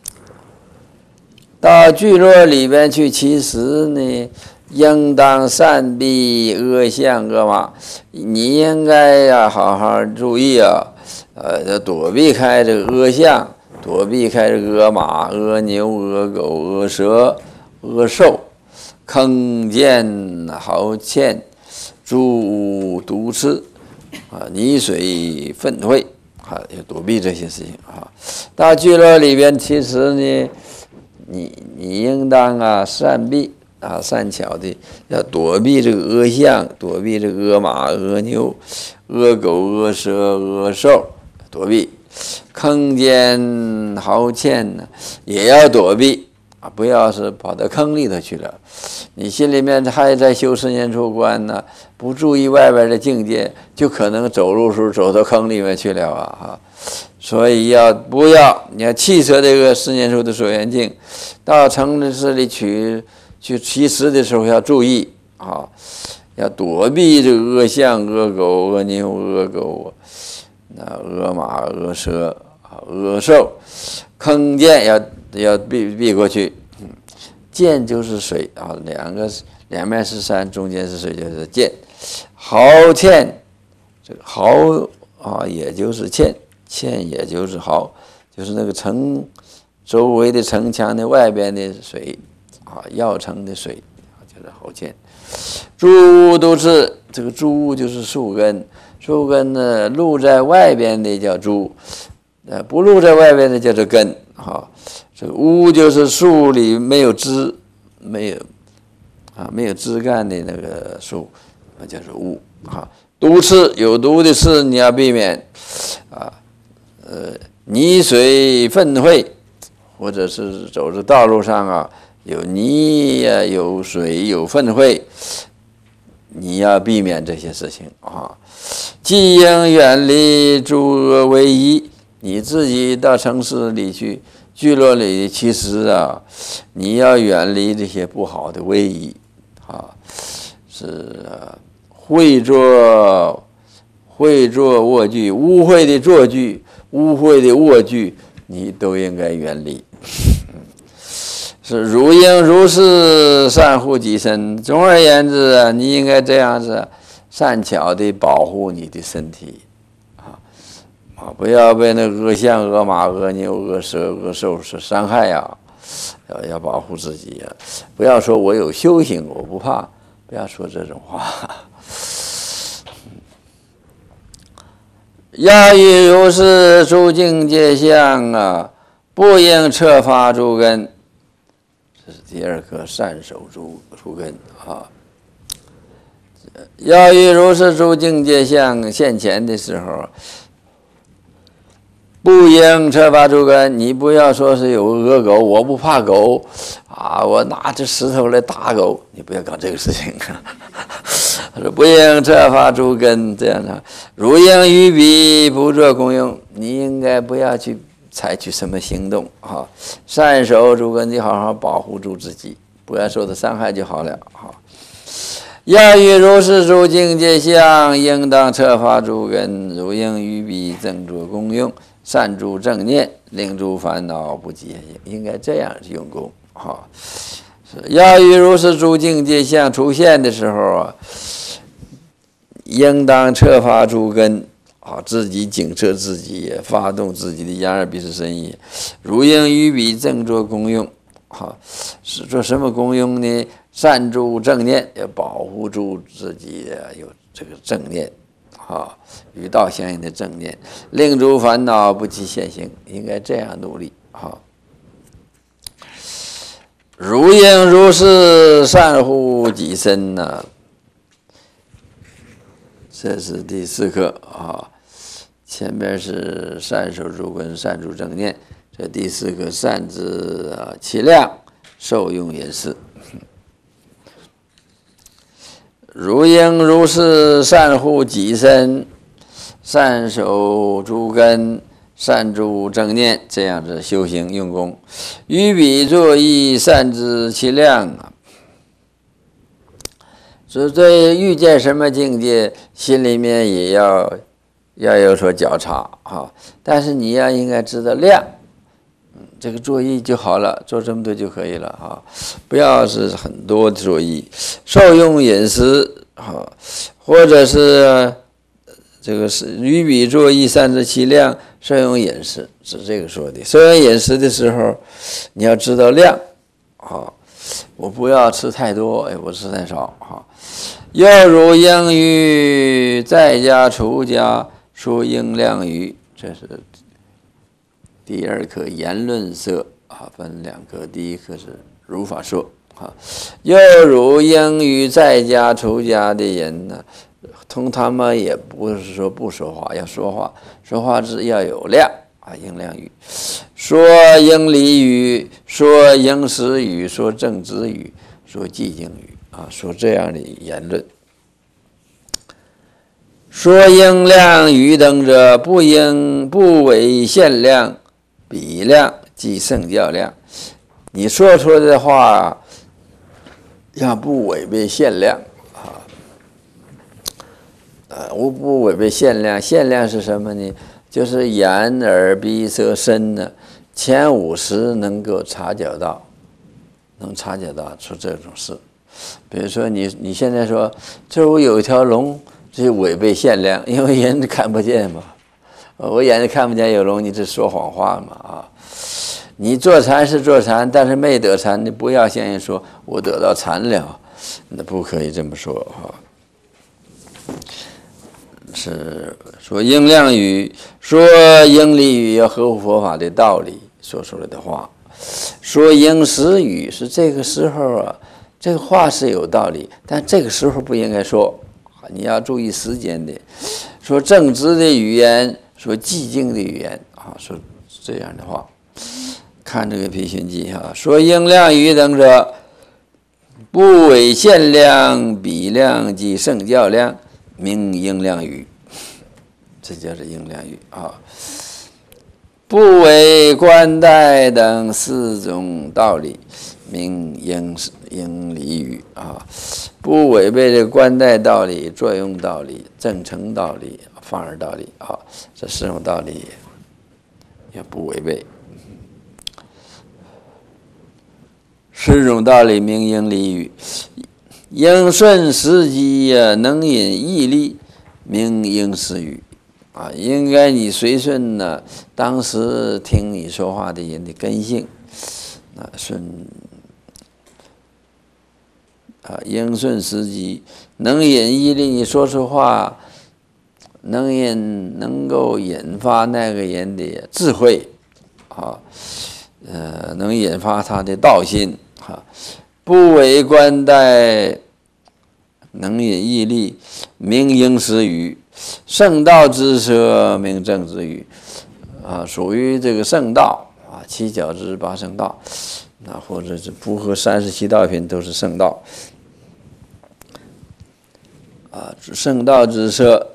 A: 到聚落里边去其实呢，应当善避恶相恶马。你应该好好注意啊，躲避开这个恶相，躲避开这个恶马、恶牛、恶狗、恶蛇、恶兽、坑涧、豪堑、诸毒刺泥水粪秽要躲避这些事情到聚落里边，其实呢，你应当善避善巧的要躲避这个恶相，躲避这个恶马、恶牛、恶狗、恶蛇、恶兽，躲避坑涧、豪堑也要躲避不要是跑到坑里头去了。你心里面还在修10年处观呢，不注意外边的境界，就可能走路时候走到坑里面去了所以你要弃舍这个10年处的所缘境，到城市里去其实的时候要注意要躲避这个恶相、恶狗、恶牛、恶狗、恶马、恶蛇、恶兽，坑涧要避过去。涧就是水两面是山，中间是水，就是涧。豪堑，这个豪也就是堑也就是豪，就是那个城周围的城墙的外边的水要城的水就是豪堑。诸都是这个诸就是树根，树根呢露在外边的叫诸，不露在外边的叫做根这个乌就是树里没有枝，没有枝干的那个树，那叫做乌毒刺有毒的刺你要避免泥水粪秽，或者是走在道路上有泥有水有粪秽，你要避免这些事情既应远离诸恶为宜。你自己到城市里去聚落里，其实你要远离这些不好的威仪是会作卧具，污秽的坐具，污秽的卧具，你都应该远离。是如应如是善护己身。总而言之你应该这样子善巧的保护你的身体不要被那恶相、恶马、恶牛、恶蛇、恶兽所伤害要保护自己不要说我有修行，我不怕，不要说这种话。要欲如是诸境界相不应彻发诸根。这是第2课善守诸根要欲如是诸境界相现前的时候，不应彻发诸根。你不要说是有恶狗，我不怕狗我拿着石头来打狗，你不要搞这个事情他说不应彻发诸根，这样的如应于彼不作功用，你应该不要去采取什么行动善守诸根，你好好保护住自己，不要受到伤害就好了要欲如是诸境界相，应当彻发诸根，如应于彼正作功用，善诸正念，令诸烦恼不起，应该这样用功要欲如是诸境界相出现的时候应当彻发诸根自己警测自己，发动自己的眼耳鼻舌身意，如应于彼正作功用是做什么功用呢？善诸正念，要保护住自己有这个正念与道相应的正念，令诸烦恼不起现行，应该这样努力如应如是善护己身这是第4课啊。前边是善受诸根，善住正念。这第4课善知其量，受用饮食。如应如是，善护己身，善守诸根，善住正念，这样子修行用功。于彼作意，善知其量。所以对遇见什么境界，心里面也要有所觉察啊。但是你应该知道量，这个作意就好了，做这么多就可以了啊，不要是很多作意。受用饮食啊，或者是这个是于彼作意，善知其量，受用饮食是这个说的。受用饮食的时候，你要知道量啊，我不要吃太多，我吃太少啊。又如应于在家出家，说应量语，这是第2课言论色啊，分2课。第1课是如法说啊。又如应于在家出家的人呢，同他们也不是说不说话，要说话，说话是要有量啊，应量语，说应理语，说应实语，说正直语，说寂静语啊，说这样的言论。说应量语等者，不违限量、比量即圣教量。你说出来的话要不违背限量啊，不违背限量。限量是什么呢？就是眼、耳、鼻、舌、身呢，前50能够察觉到，出这种事。比如说你现在说这我有一条龙，这就违背限量，因为人看不见嘛。我眼睛看不见有龙，你这说谎话嘛啊！你坐禅是坐禅，但是没得禅，你不要相信说我得到禅了，那不可以这么说哈。是说应量语，说应理语，要合乎佛法的道理说出来的话。说应实语，是这个时候啊，这个话是有道理，但这个时候不应该说，你要注意时间的。说正直的语言，说寂静的语言啊，说这样的话。看这个批训记哈，说应量语等者，不违限量、比量及圣教量，名应量语。这叫做应量语啊。不违观待等4种道理，名应理语啊。不违背这个观待道理、作用道理、正成道理、放而道理啊，这4种道理也不违背。4种道理名应理语。应顺时机能引义力，名应实语啊。应该你随顺呢，当时听你说话的人的根性啊，应顺时机，能引义力，你说出话能够引发那个人的智慧啊，能引发他的道心啊。不违观待，能引义力，名应实语。圣道之说，名正直语啊，属于这个圣道啊，7角之8圣道，那或者是符合37道品都是圣道啊。圣道之说，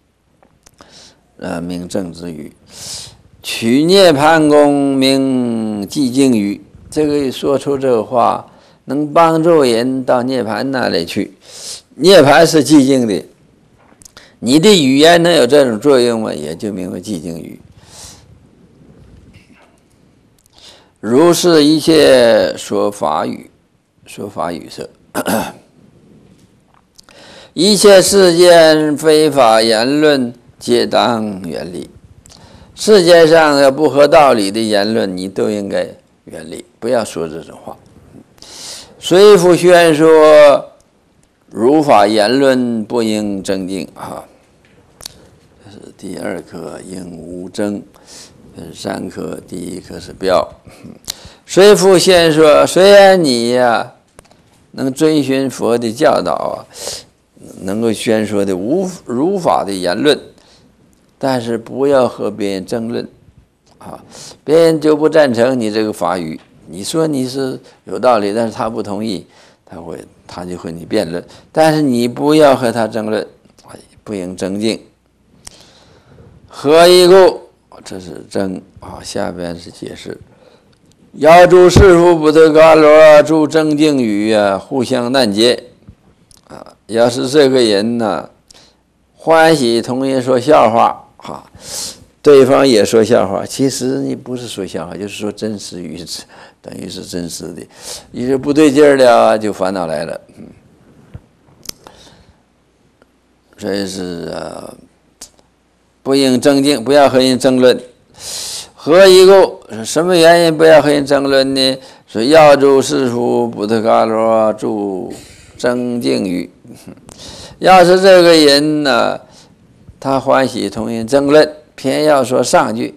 A: 名正直语。取涅盘功，名寂静语。这个说出这个话，能帮助人到涅盘那里去。涅盘是寂静的，你的语言能有这种作用吗？也就名为寂静语。如是一切说法语色，一切世间非法言论，皆当远离。世界上要不合道理的言论，你都应该远离，不要说这种话。虽复宣说如法言论，不应争竞啊。这是第2课应无争，这是3课，第1课是标。虽复宣说，虽然你能遵循佛的教导能够宣说的如法的言论，但是不要和别人争论啊，别人就不赞成你这个法语，你说你是有道理，但是他不同意，他就和你辩论，但是你不要和他争论，不应争竞。合一故，这是争啊，下边是解释。要助士夫不得伽罗，助争竞语啊，互相难解啊。要是这个人呢，欢喜同人说笑话哈，对方也说笑话，其实你不是说笑话，就是说真实语，等于是真实的。一是不对劲儿了，就烦恼来了。所以是不应争竞，不要和人争论。合一故，什么原因不要和人争论呢？说要助士夫不得伽罗，助争竞语。要是这个人呢，他欢喜同人争论，偏要说上句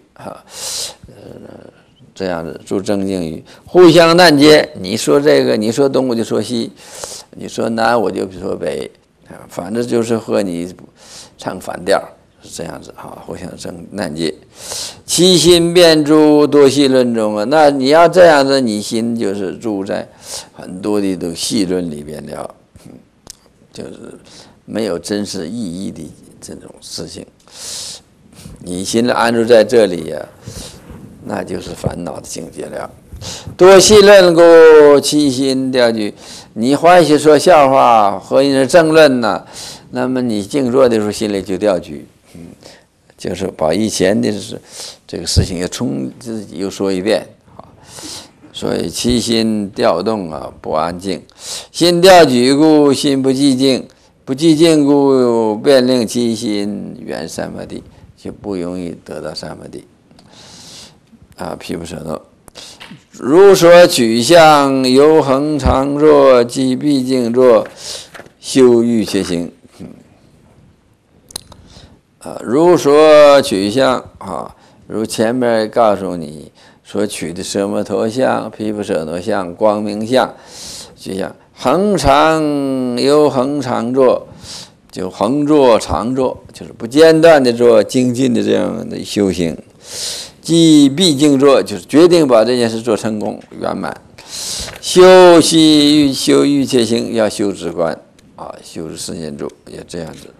A: 这样子助争竞语，互相难解。你说这个，你说东我就说西，你说南我就说北，反正就是和你唱反调，是这样子互相难解。其心便住多细论中啊，那你要这样子，你心就是住在很多的都细论里边了，就是没有真实意义的这种事情。你心安住在这里呀，那就是烦恼的境界了。多细论故，其心掉举。你欢喜说笑话和人争论呢，那么你静坐的时候心里就掉举，就是把以前的这个事情又自己又说一遍所以其心调动不安静，心调举故，心不寂静，不寂静故，便令其心远三摩地，就不容易得到三摩地毗婆舍那。如所取相，由恒常坐，即毕竟坐，修欲切行。如所取相如前面告诉你所取的奢摩陀相、毗婆舍那相、光明相，取相恒常由恒常坐，就恒坐常坐，就是不间断的做精进的这样的修行。即毕竟做，就是决定把这件事做成功圆满。修欲切行，要修止观修止世间住，也这样子。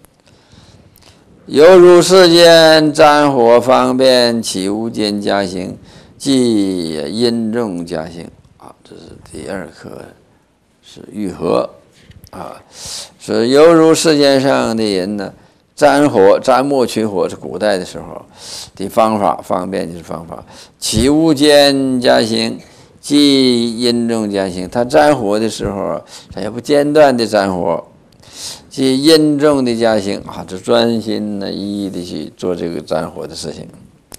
A: 犹如世间沾火方便，起无间加行，即因众加行这是第二课，是愈合是犹如世间上的人呢，沾火沾木取火是古代的时候的方法，方便就是方法。起无间加行，即因众加行。他沾火的时候，他也不间断的沾火，即因众的加行这专心的一意的去做这个沾火的事情。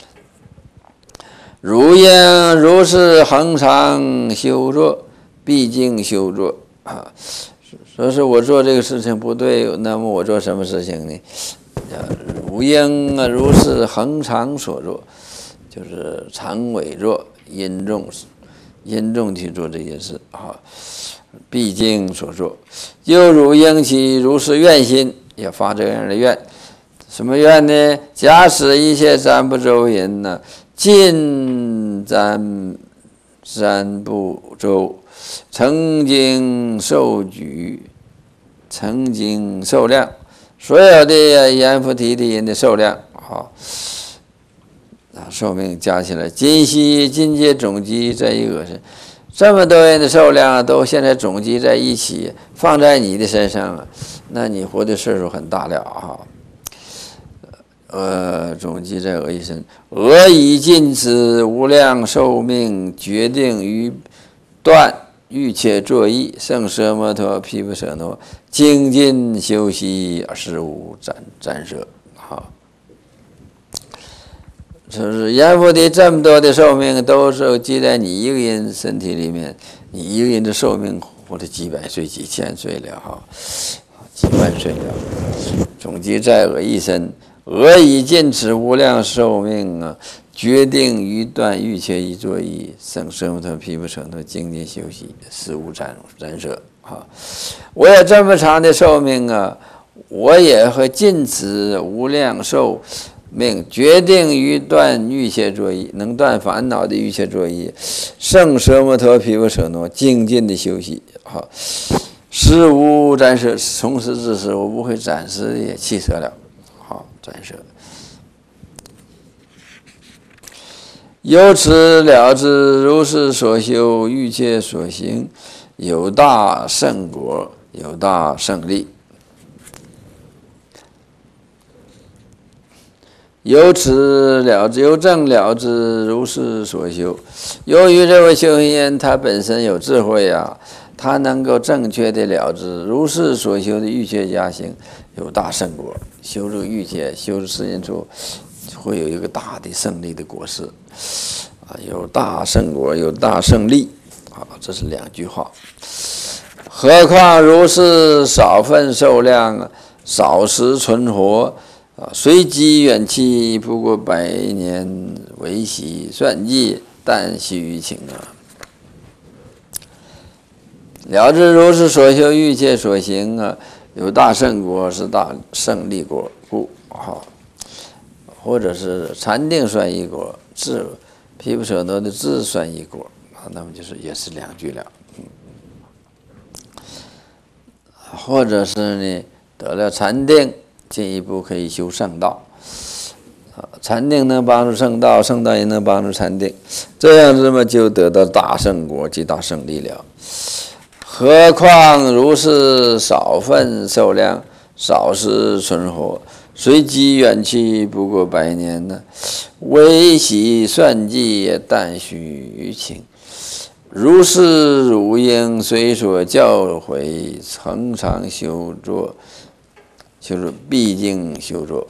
A: 如应如是恒常修作，毕竟修作说是我做这个事情不对，那么我做什么事情呢？如应如是恒常所做，就是常委做，因众去做这件事毕竟所做。又如应其如是愿心，也发这样的愿。什么愿呢？假使一切三不周人呢，尽三不周，曾经受举，曾经受量，所有的阎浮提的人的寿量寿命加起来，今皆总集在一个身，这么多人的寿量都现在总集在一起，放在你的身上那你活的岁数很大了总集在我一身，俄以尽此无量寿命，决定于断欲切作意，胜奢摩陀毗婆舍那，精进修习事无暂舍就是阎浮提这么多的寿命都是记在你一个人身体里面，你一个人的寿命活了几百岁、几千岁了几万岁了，总集在我一身。俄以尽此无量寿命决定于断欲切一作意，胜奢摩陀毗婆舍那，精进修习事无暂舍啊！我有这么长的寿命啊，我也会尽此无量寿命，决定于断欲切作意，能断烦恼的欲切作意，胜奢摩陀毗婆舍那，精进的修习。好，实无暂舍，从此之时，我不会暂时也弃舍了。好，暂舍。由此了知，如是所修，欲切所行，有大胜果，有大胜利。由此了知，由正了知，如是所修。由于这位修行人他本身有智慧啊，他能够正确的了知，如是所修的欲切加行，有大胜果。修这个欲切，修世间处，会有一个大的胜利的果实啊，有大胜果，有大胜利啊，这是两句话。何况如是少分受量，少时存活啊，随机远去，不过100年，为喜算计，但须臾情啊。了知如是所修，欲切所行啊，有大胜果，是大胜利果故啊。或者是禅定算一果，智毗婆舍那的智算一果啊，那么就是也是两句了。或者是呢，得了禅定，进一步可以修圣道。禅定能帮助圣道，圣道也能帮助禅定，这样子嘛，就得到大胜果及大胜利了。何况如是少分受量，少时存活，随机远去，不过100年呢，为喜算计，但须臾情。如是汝应随所教诲，恒常修作，就是必经修作。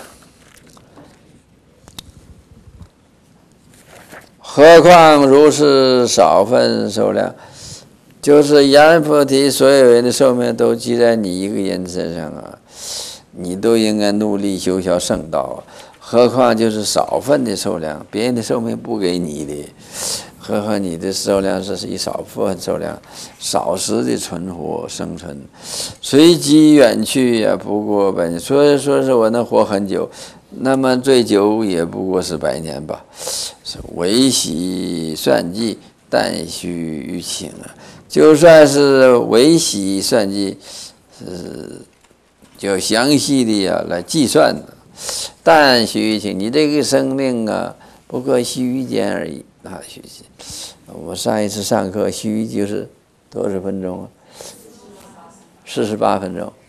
A: 何况如是少分受量，就是阎浮提所有人的寿命都记在你一个人身上啊，你都应该努力修学圣道啊。何况就是少分的受量，别人的寿命不给你的，何况你的寿量是一少分受量，少时的存活生存，随机远去也不过100年。所以说是我能活很久，那么最久也不过是100年吧。是为喜算计，但须臾情啊。就算是为喜算计，就详细的来计算的，但须臾情，你这个生命啊，不过须臾间而已啊。须臾，我上一次上课，须臾就是多少分钟啊？48分钟。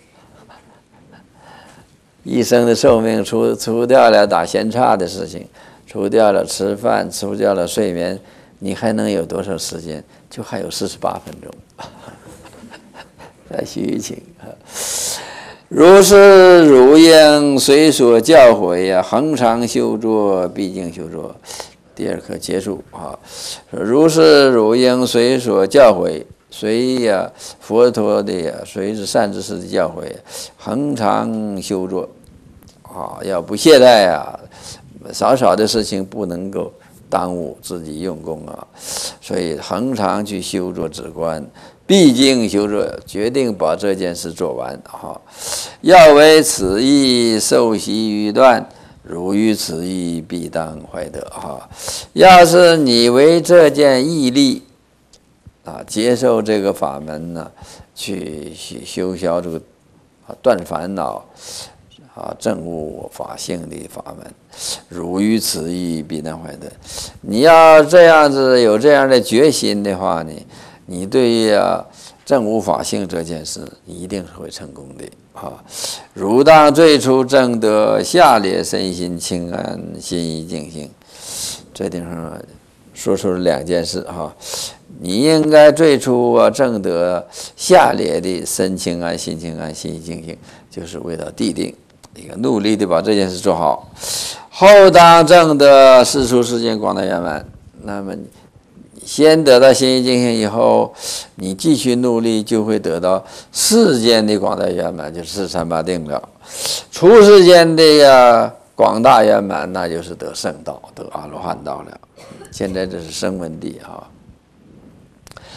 A: 一生的寿命除掉了打闲岔的事情，除掉了吃饭，除掉了睡眠，你还能有多少时间？就还有48分钟。再须臾情，如是汝应随所教诲啊，恒常修作，必经修作。第二课结束啊。如是汝应随所教诲，随佛陀的随是善知识的教诲，恒常修作啊，要不懈怠啊，少少的事情不能够耽误自己用功啊，所以恒常去修作止观，必经修作，决定把这件事做完啊。要为此意受习于断，汝于此意必当怀得啊。要是你为这件义力啊，接受这个法门呢，去修消这个断烦恼啊，证悟法性的法门，汝于此意必当怀得。你要这样子有这样的决心的话呢，你对于证悟法性这件事，你一定是会成功的啊。汝当最初证得下列身心清安，心意净性。这地方说出了2件事哈。你应该最初证得下列的身清安、心清安、心意净性，就是为了谛定，一个努力的把这件事做好。后当证得世出世间广大圆满，那么先得到心意净性以后，你继续努力就会得到世间的广大圆满，就是四禅八定了。出世间的广大圆满，那就是得圣道，得阿罗汉道了。现在这是声闻地啊。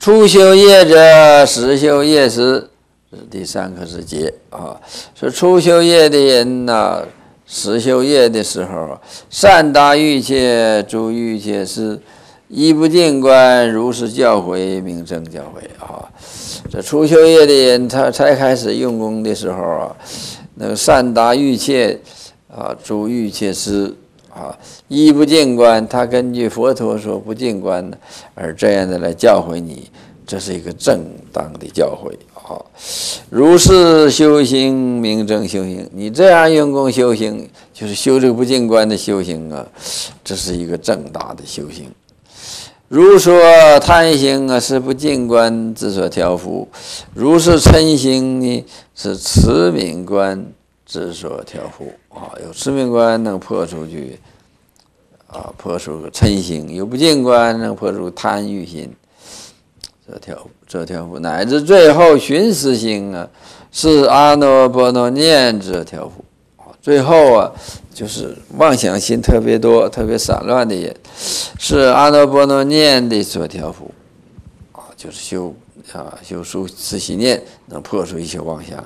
A: 初修业者，实修业时，这是第3课是劫啊。说初修业的人呐，实修业的时候，善达欲切，诸欲切事，一不净观，如是教诲，名正教诲啊。这初修业的人，他才开始用功的时候啊，那个善达欲切啊，诸欲切事啊，一不净观，他根据佛陀说不净观而这样的来教诲你，这是一个正当的教诲啊。如是修行，名正修行。你这样用功修行，就是修这个不净观的修行啊，这是一个正大的修行。如说贪行啊，是不净观之所调伏；如是嗔行呢，是持名观之所调伏啊。有持名观能破出去啊，破除嗔行；有不净观能破除贪欲心，这调伏，乃至最后寻思行啊，是阿耨波罗念之调伏。最后啊，就是妄想心特别多、特别散乱的人，是阿耨波罗念的所调伏啊，就是修持息念，能破除一切妄想。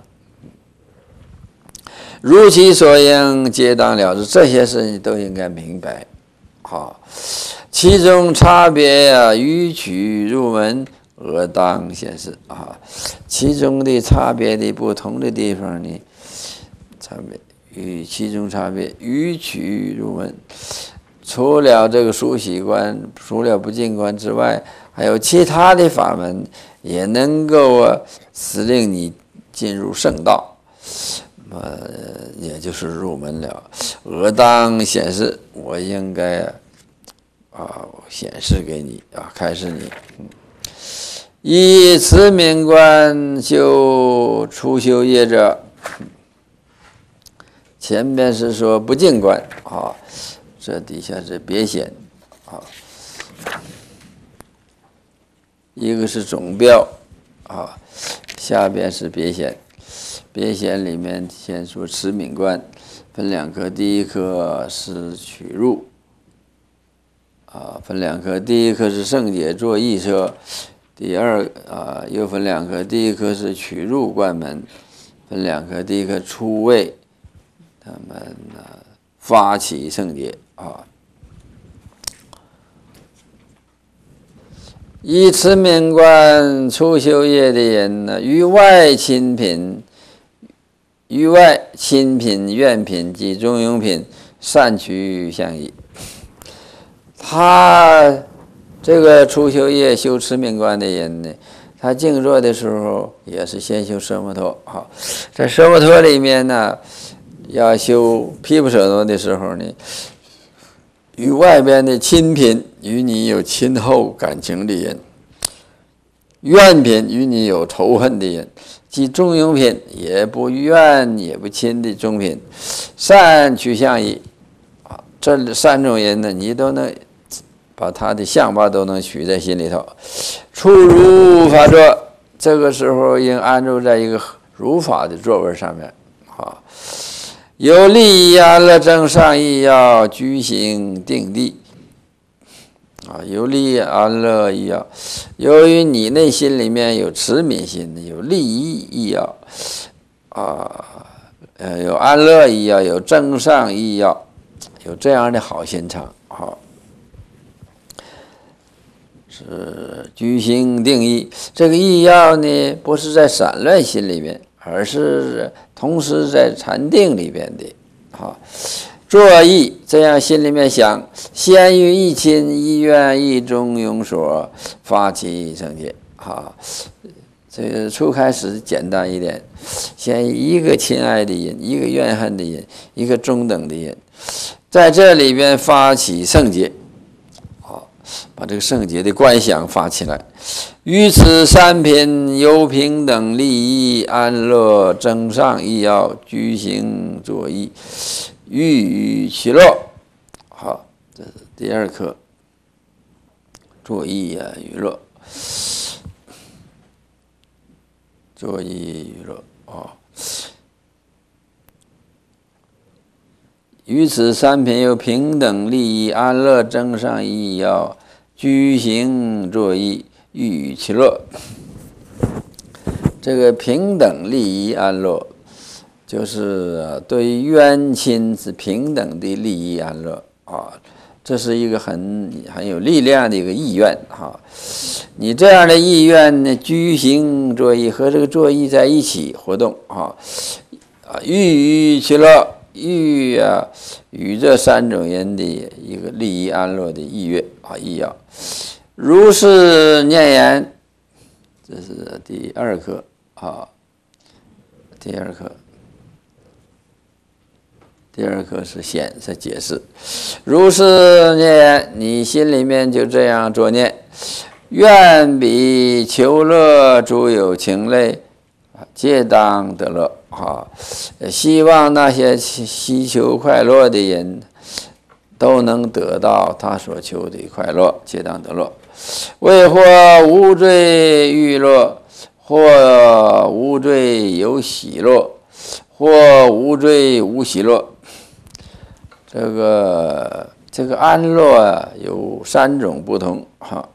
A: 如其所应，皆当了知，这些事你都应该明白。好，其中差别啊，予取入门而当显示啊，其中的差别的不同的地方呢，其中差别，予取入门，除了这个疏习观，除了不净观之外，还有其他的法门也能够使令你进入圣道，也就是入门了。而当显示，我应该显示给你啊，开示你。以持名观修初修业者。前面是说不净观啊，这底下是别显啊，一个是总标啊，下边是别显。别显里面先说持名观，分2科，第1科是取入啊，分2科，第1科是圣解作意车，第2又分2科，第1科是取入观门，分2科，第1科出位。他们发起圣解啊，以持名观初修业的人呢，于外亲品、愿品及中庸品善取相宜。他这个初修业修持名观的人呢，他静坐的时候也是先修奢摩他啊，在奢摩他里面呢。要修毗婆舍那的时候呢，与外边的亲品，与你有亲厚感情的人；怨品，与你有仇恨的人；即中庸品，也不怨也不亲的中品，善取相宜啊。这3种人呢，你都能把他的相貌都能取在心里头。处如法座，这个时候应安住在一个如法的座位上面啊。有利益安乐正上义要居行定地啊，有利益安乐义要，由于你内心里面有慈悯心，有利益义要有安乐义要，有正上义要，有这样的好心肠啊，是居行定义。这个义要呢，不是在散乱心里面，而是同时在禅定里边的啊，作意这样心里面想，先于一亲一愿一中庸所发起圣解啊。这个初开始简单一点，先一个亲爱的人，一个怨恨的人，一个中等的人，在这里边发起圣解啊，把这个圣解的观想发起来。于此3品有平等利益安乐增上义要居行作意欲与其乐。好，这是第2课，作意娱乐，作意娱乐啊。于此3品有平等利益安乐增上义要居行作意欲与其乐。这个平等利益安乐，就是对于冤亲是平等的利益安乐啊，这是一个很有力量的一个意愿哈。你这样的意愿呢，居行作意和这个作意在一起活动啊，欲与其乐，欲与这三种人的一个利益安乐的意愿啊意要，如是念言，这是第二课啊，第二课是解释，如是念，你心里面就这样作念，愿彼求乐诸有情类，皆当得乐啊！希望那些希求快乐的人都能得到他所求的快乐，皆当得乐。为或无罪欲乐，或无罪有喜乐，或无罪无喜乐。这个安乐有三种不同哈。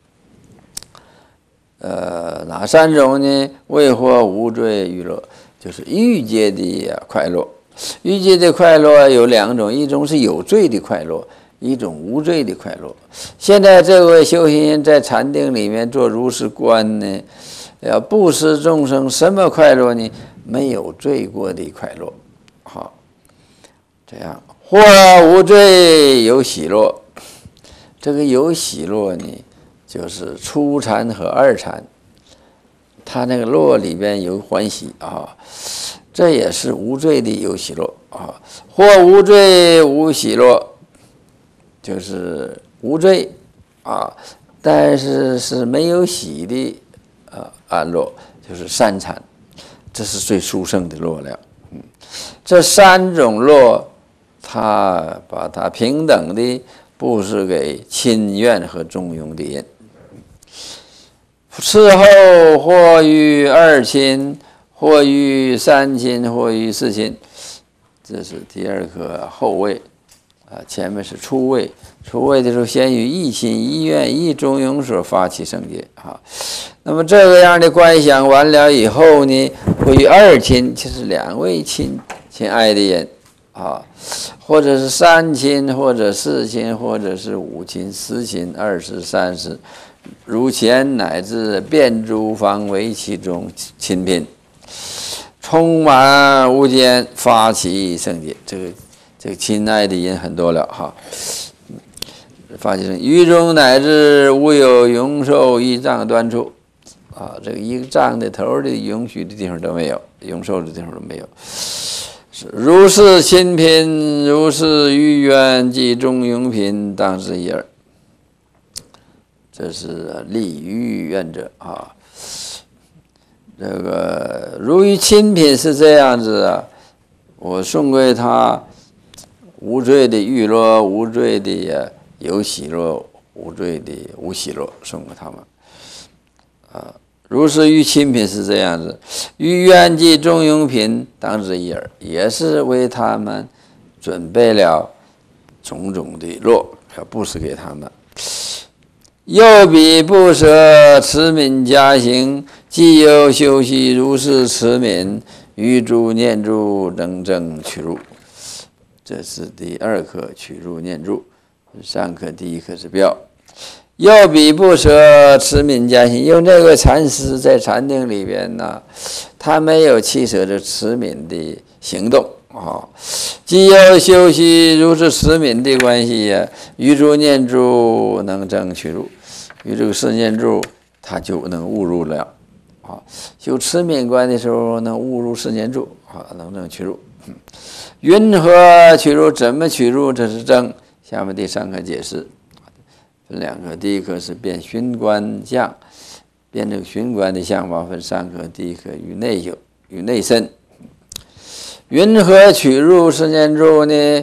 A: 哪三种呢？为或无罪欲乐，就是欲界的快乐。欲界的快乐有两种，一种是有罪的快乐，一种无罪的快乐。现在这位修行人在禅定里面做如是观呢，要布施众生，什么快乐呢？没有罪过的快乐。好，这样。或无罪有喜乐，这个有喜乐呢，就是初禅和二禅，他那个乐里边有欢喜啊，这也是无罪的有喜乐啊。或无罪无喜乐，就是无罪啊，但是是没有喜的安乐，就是三禅，这是最殊胜的乐了。这三种乐，他把它平等的布施给亲愿和中庸的人。事后或于二亲，或于三亲，或于四亲，这是第二个后位啊。前面是初位，初位的时候先于一亲一愿一中庸所发起圣业啊。那么这个样的观想完了以后呢，会于二亲，就是两位亲爱的人啊，或者是三亲，或者四亲，或者是五亲、四亲、20、30，如前乃至遍诸方为其中亲宾，充满无间发起圣洁。这个亲爱的人很多了哈，发起圣洁，于中乃至无有永寿一丈端处啊，这个一个丈的头的允许的地方都没有，永寿的地方都没有。如是亲贫，如是欲愿及中庸贫，当知一二。这是利欲愿者啊。这个如于亲贫是这样子啊，我送给他无罪的欲乐，无罪的有喜乐，无罪的无喜乐，送给他们啊。如是于亲贫是这样子，于愿及中庸贫，当知一二，也是为他们准备了种种的乐，要布施给他们。又彼不舍持悯加行，既有修习如是持悯，于诸念住能正取入。这是第二课取入念住，上课第一课是标。又彼不舍持悯加行，用这个禅师在禅定里边呢，他没有弃舍这持悯的行动啊。既有修习如是持悯的关系呀，于诸念住能正取入，于这个四念住他就能悟入了啊。修持悯观的时候能悟入四念住啊，能正取入。云何取入？怎么取入？这是正。下面第三课解释。分两课，第一课是辨寻观相，辨这个寻观的相貌分三课。第一课与内修，与内身。云何取入四念住呢？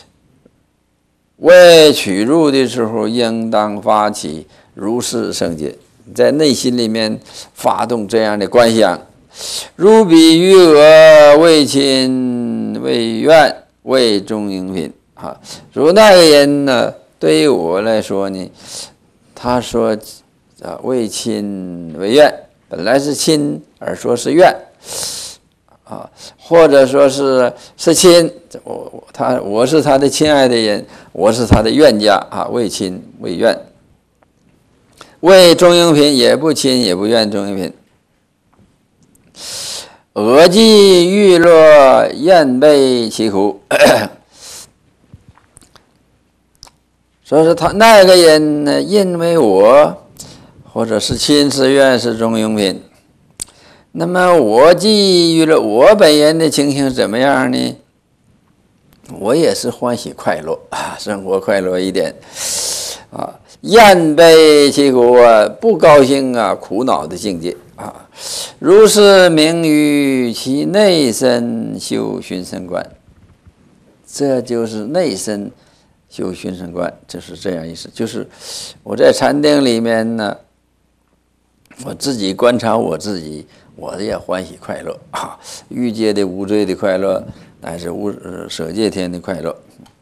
A: 为取入的时候，应当发起如是圣洁，在内心里面发动这样的观想。如彼余额为亲为愿为中庸贫啊，如那个人呢？对于我来说呢，他说为亲为愿，本来是亲而说是愿啊，或者说是亲，我是他的亲爱的人，我是他的愿家啊，为亲为愿。为中庸品也不亲也不愿中庸品。俄既欲乐厌悲其苦，说是他那个人呢，因为我或者是亲是愿是中庸品，那么我既欲乐，我本人的情形怎么样呢？我也是欢喜快乐啊，生活快乐一点啊。厌悲其苦啊，不高兴啊，苦恼的境界啊。如是名于其内身修寻声观，这就是内身修寻声观，就是这样意思。就是我在禅定里面呢，我自己观察我自己，我也欢喜快乐啊，欲界的无罪的快乐，乃至舍界天的快乐。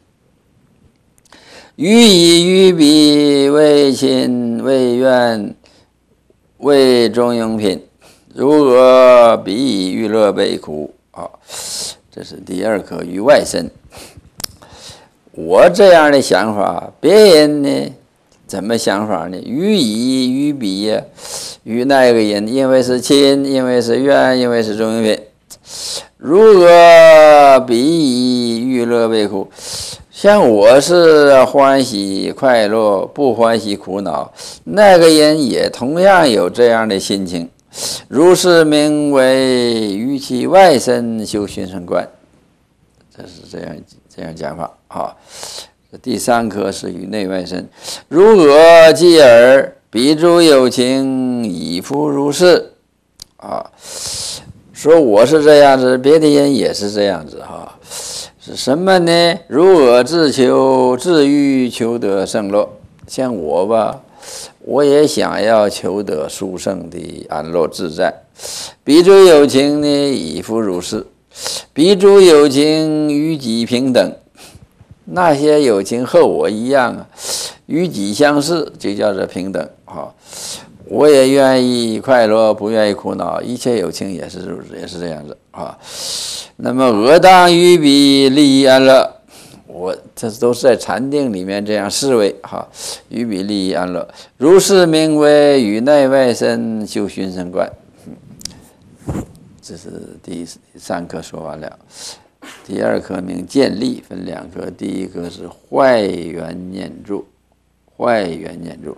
A: 予以予彼为亲为愿为中庸品，如何彼以欲乐悲苦啊？这是第二课于外身。我这样的想法，别人呢怎么想法呢？予以予彼呀，于那个人，因为是亲，因为是愿，因为是中庸品。如何彼以欲乐悲苦？像我是欢喜快乐，不欢喜苦恼，那个人也同样有这样的心情。如是名为于其外身修寻声观，这是这样讲法啊。第三课是于内外身，如何继而彼诸有情以复如是啊？说我是这样子，别的人也是这样子哈。是什么呢？如我自求自欲求得胜乐，像我吧，我也想要求得殊胜的安乐自在。彼诸有情呢，亦复如是。彼诸有情与己平等，那些有情和我一样啊，与己相似，就叫做平等啊。我也愿意快乐，不愿意苦恼，一切有情也是这样子啊。那么何当于彼利益安乐？我这都是在禅定里面这样思维哈，于彼利益安乐，如是名为于内外身修寻声观。这是第三课说完了。第二课名见利，分两课，第一课是坏缘念住，坏缘念住。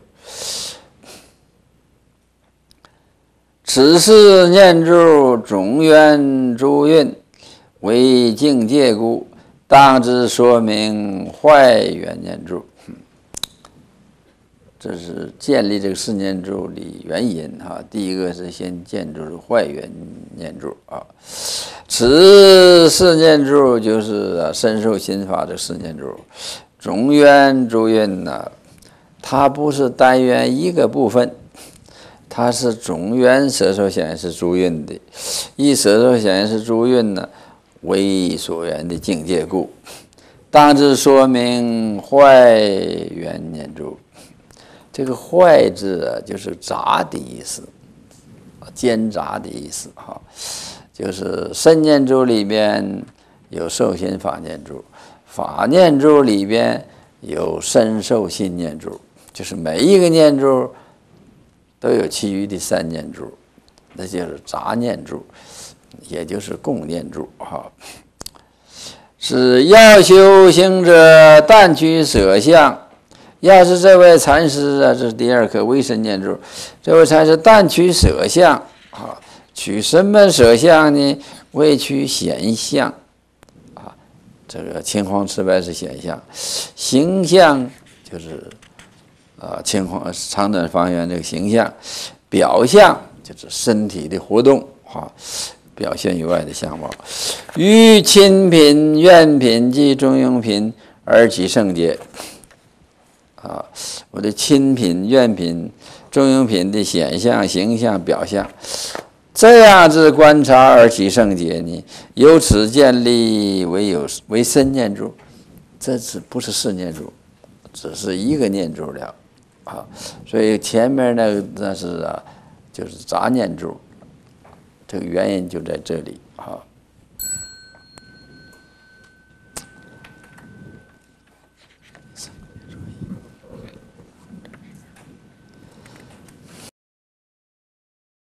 A: 此是念住总缘诸运，为境界故，当知说明坏缘念住。这是建立这个四念住的原因啊。第一个是先建筑坏缘念住啊。此四念住就是深受心法的四念住，总缘诸运呢，它不是单缘一个部分。它是总缘色受想行识诸运的，以色受想行识诸运呢为所缘的境界故，当知说明坏缘念住。这个坏字啊，就是杂的意思，兼杂的意思哈。就是身念住里边有受心法念住，法念住里边有身受心念住，就是每一个念住都有其余的三念住，那就是杂念住，也就是共念住哈。是要修行者但取舍相，要是这位禅师啊，这是第二课微身念住，这位禅师但取舍相啊，取什么舍相呢？为取显相啊，这个青黄赤白是显相，形象就是青黄长短方圆这个形象，表象就是身体的活动啊，表现以外的相貌。于亲品、愿品及中庸品而起圣解啊，我的亲品、愿品、中庸品的显象、形象、表象，这样子观察而起圣解呢，由此建立为身念住，这不是四念住，只是一个念住了。 啊，所以前面那个那是就是杂念住，这个原因就在这里啊。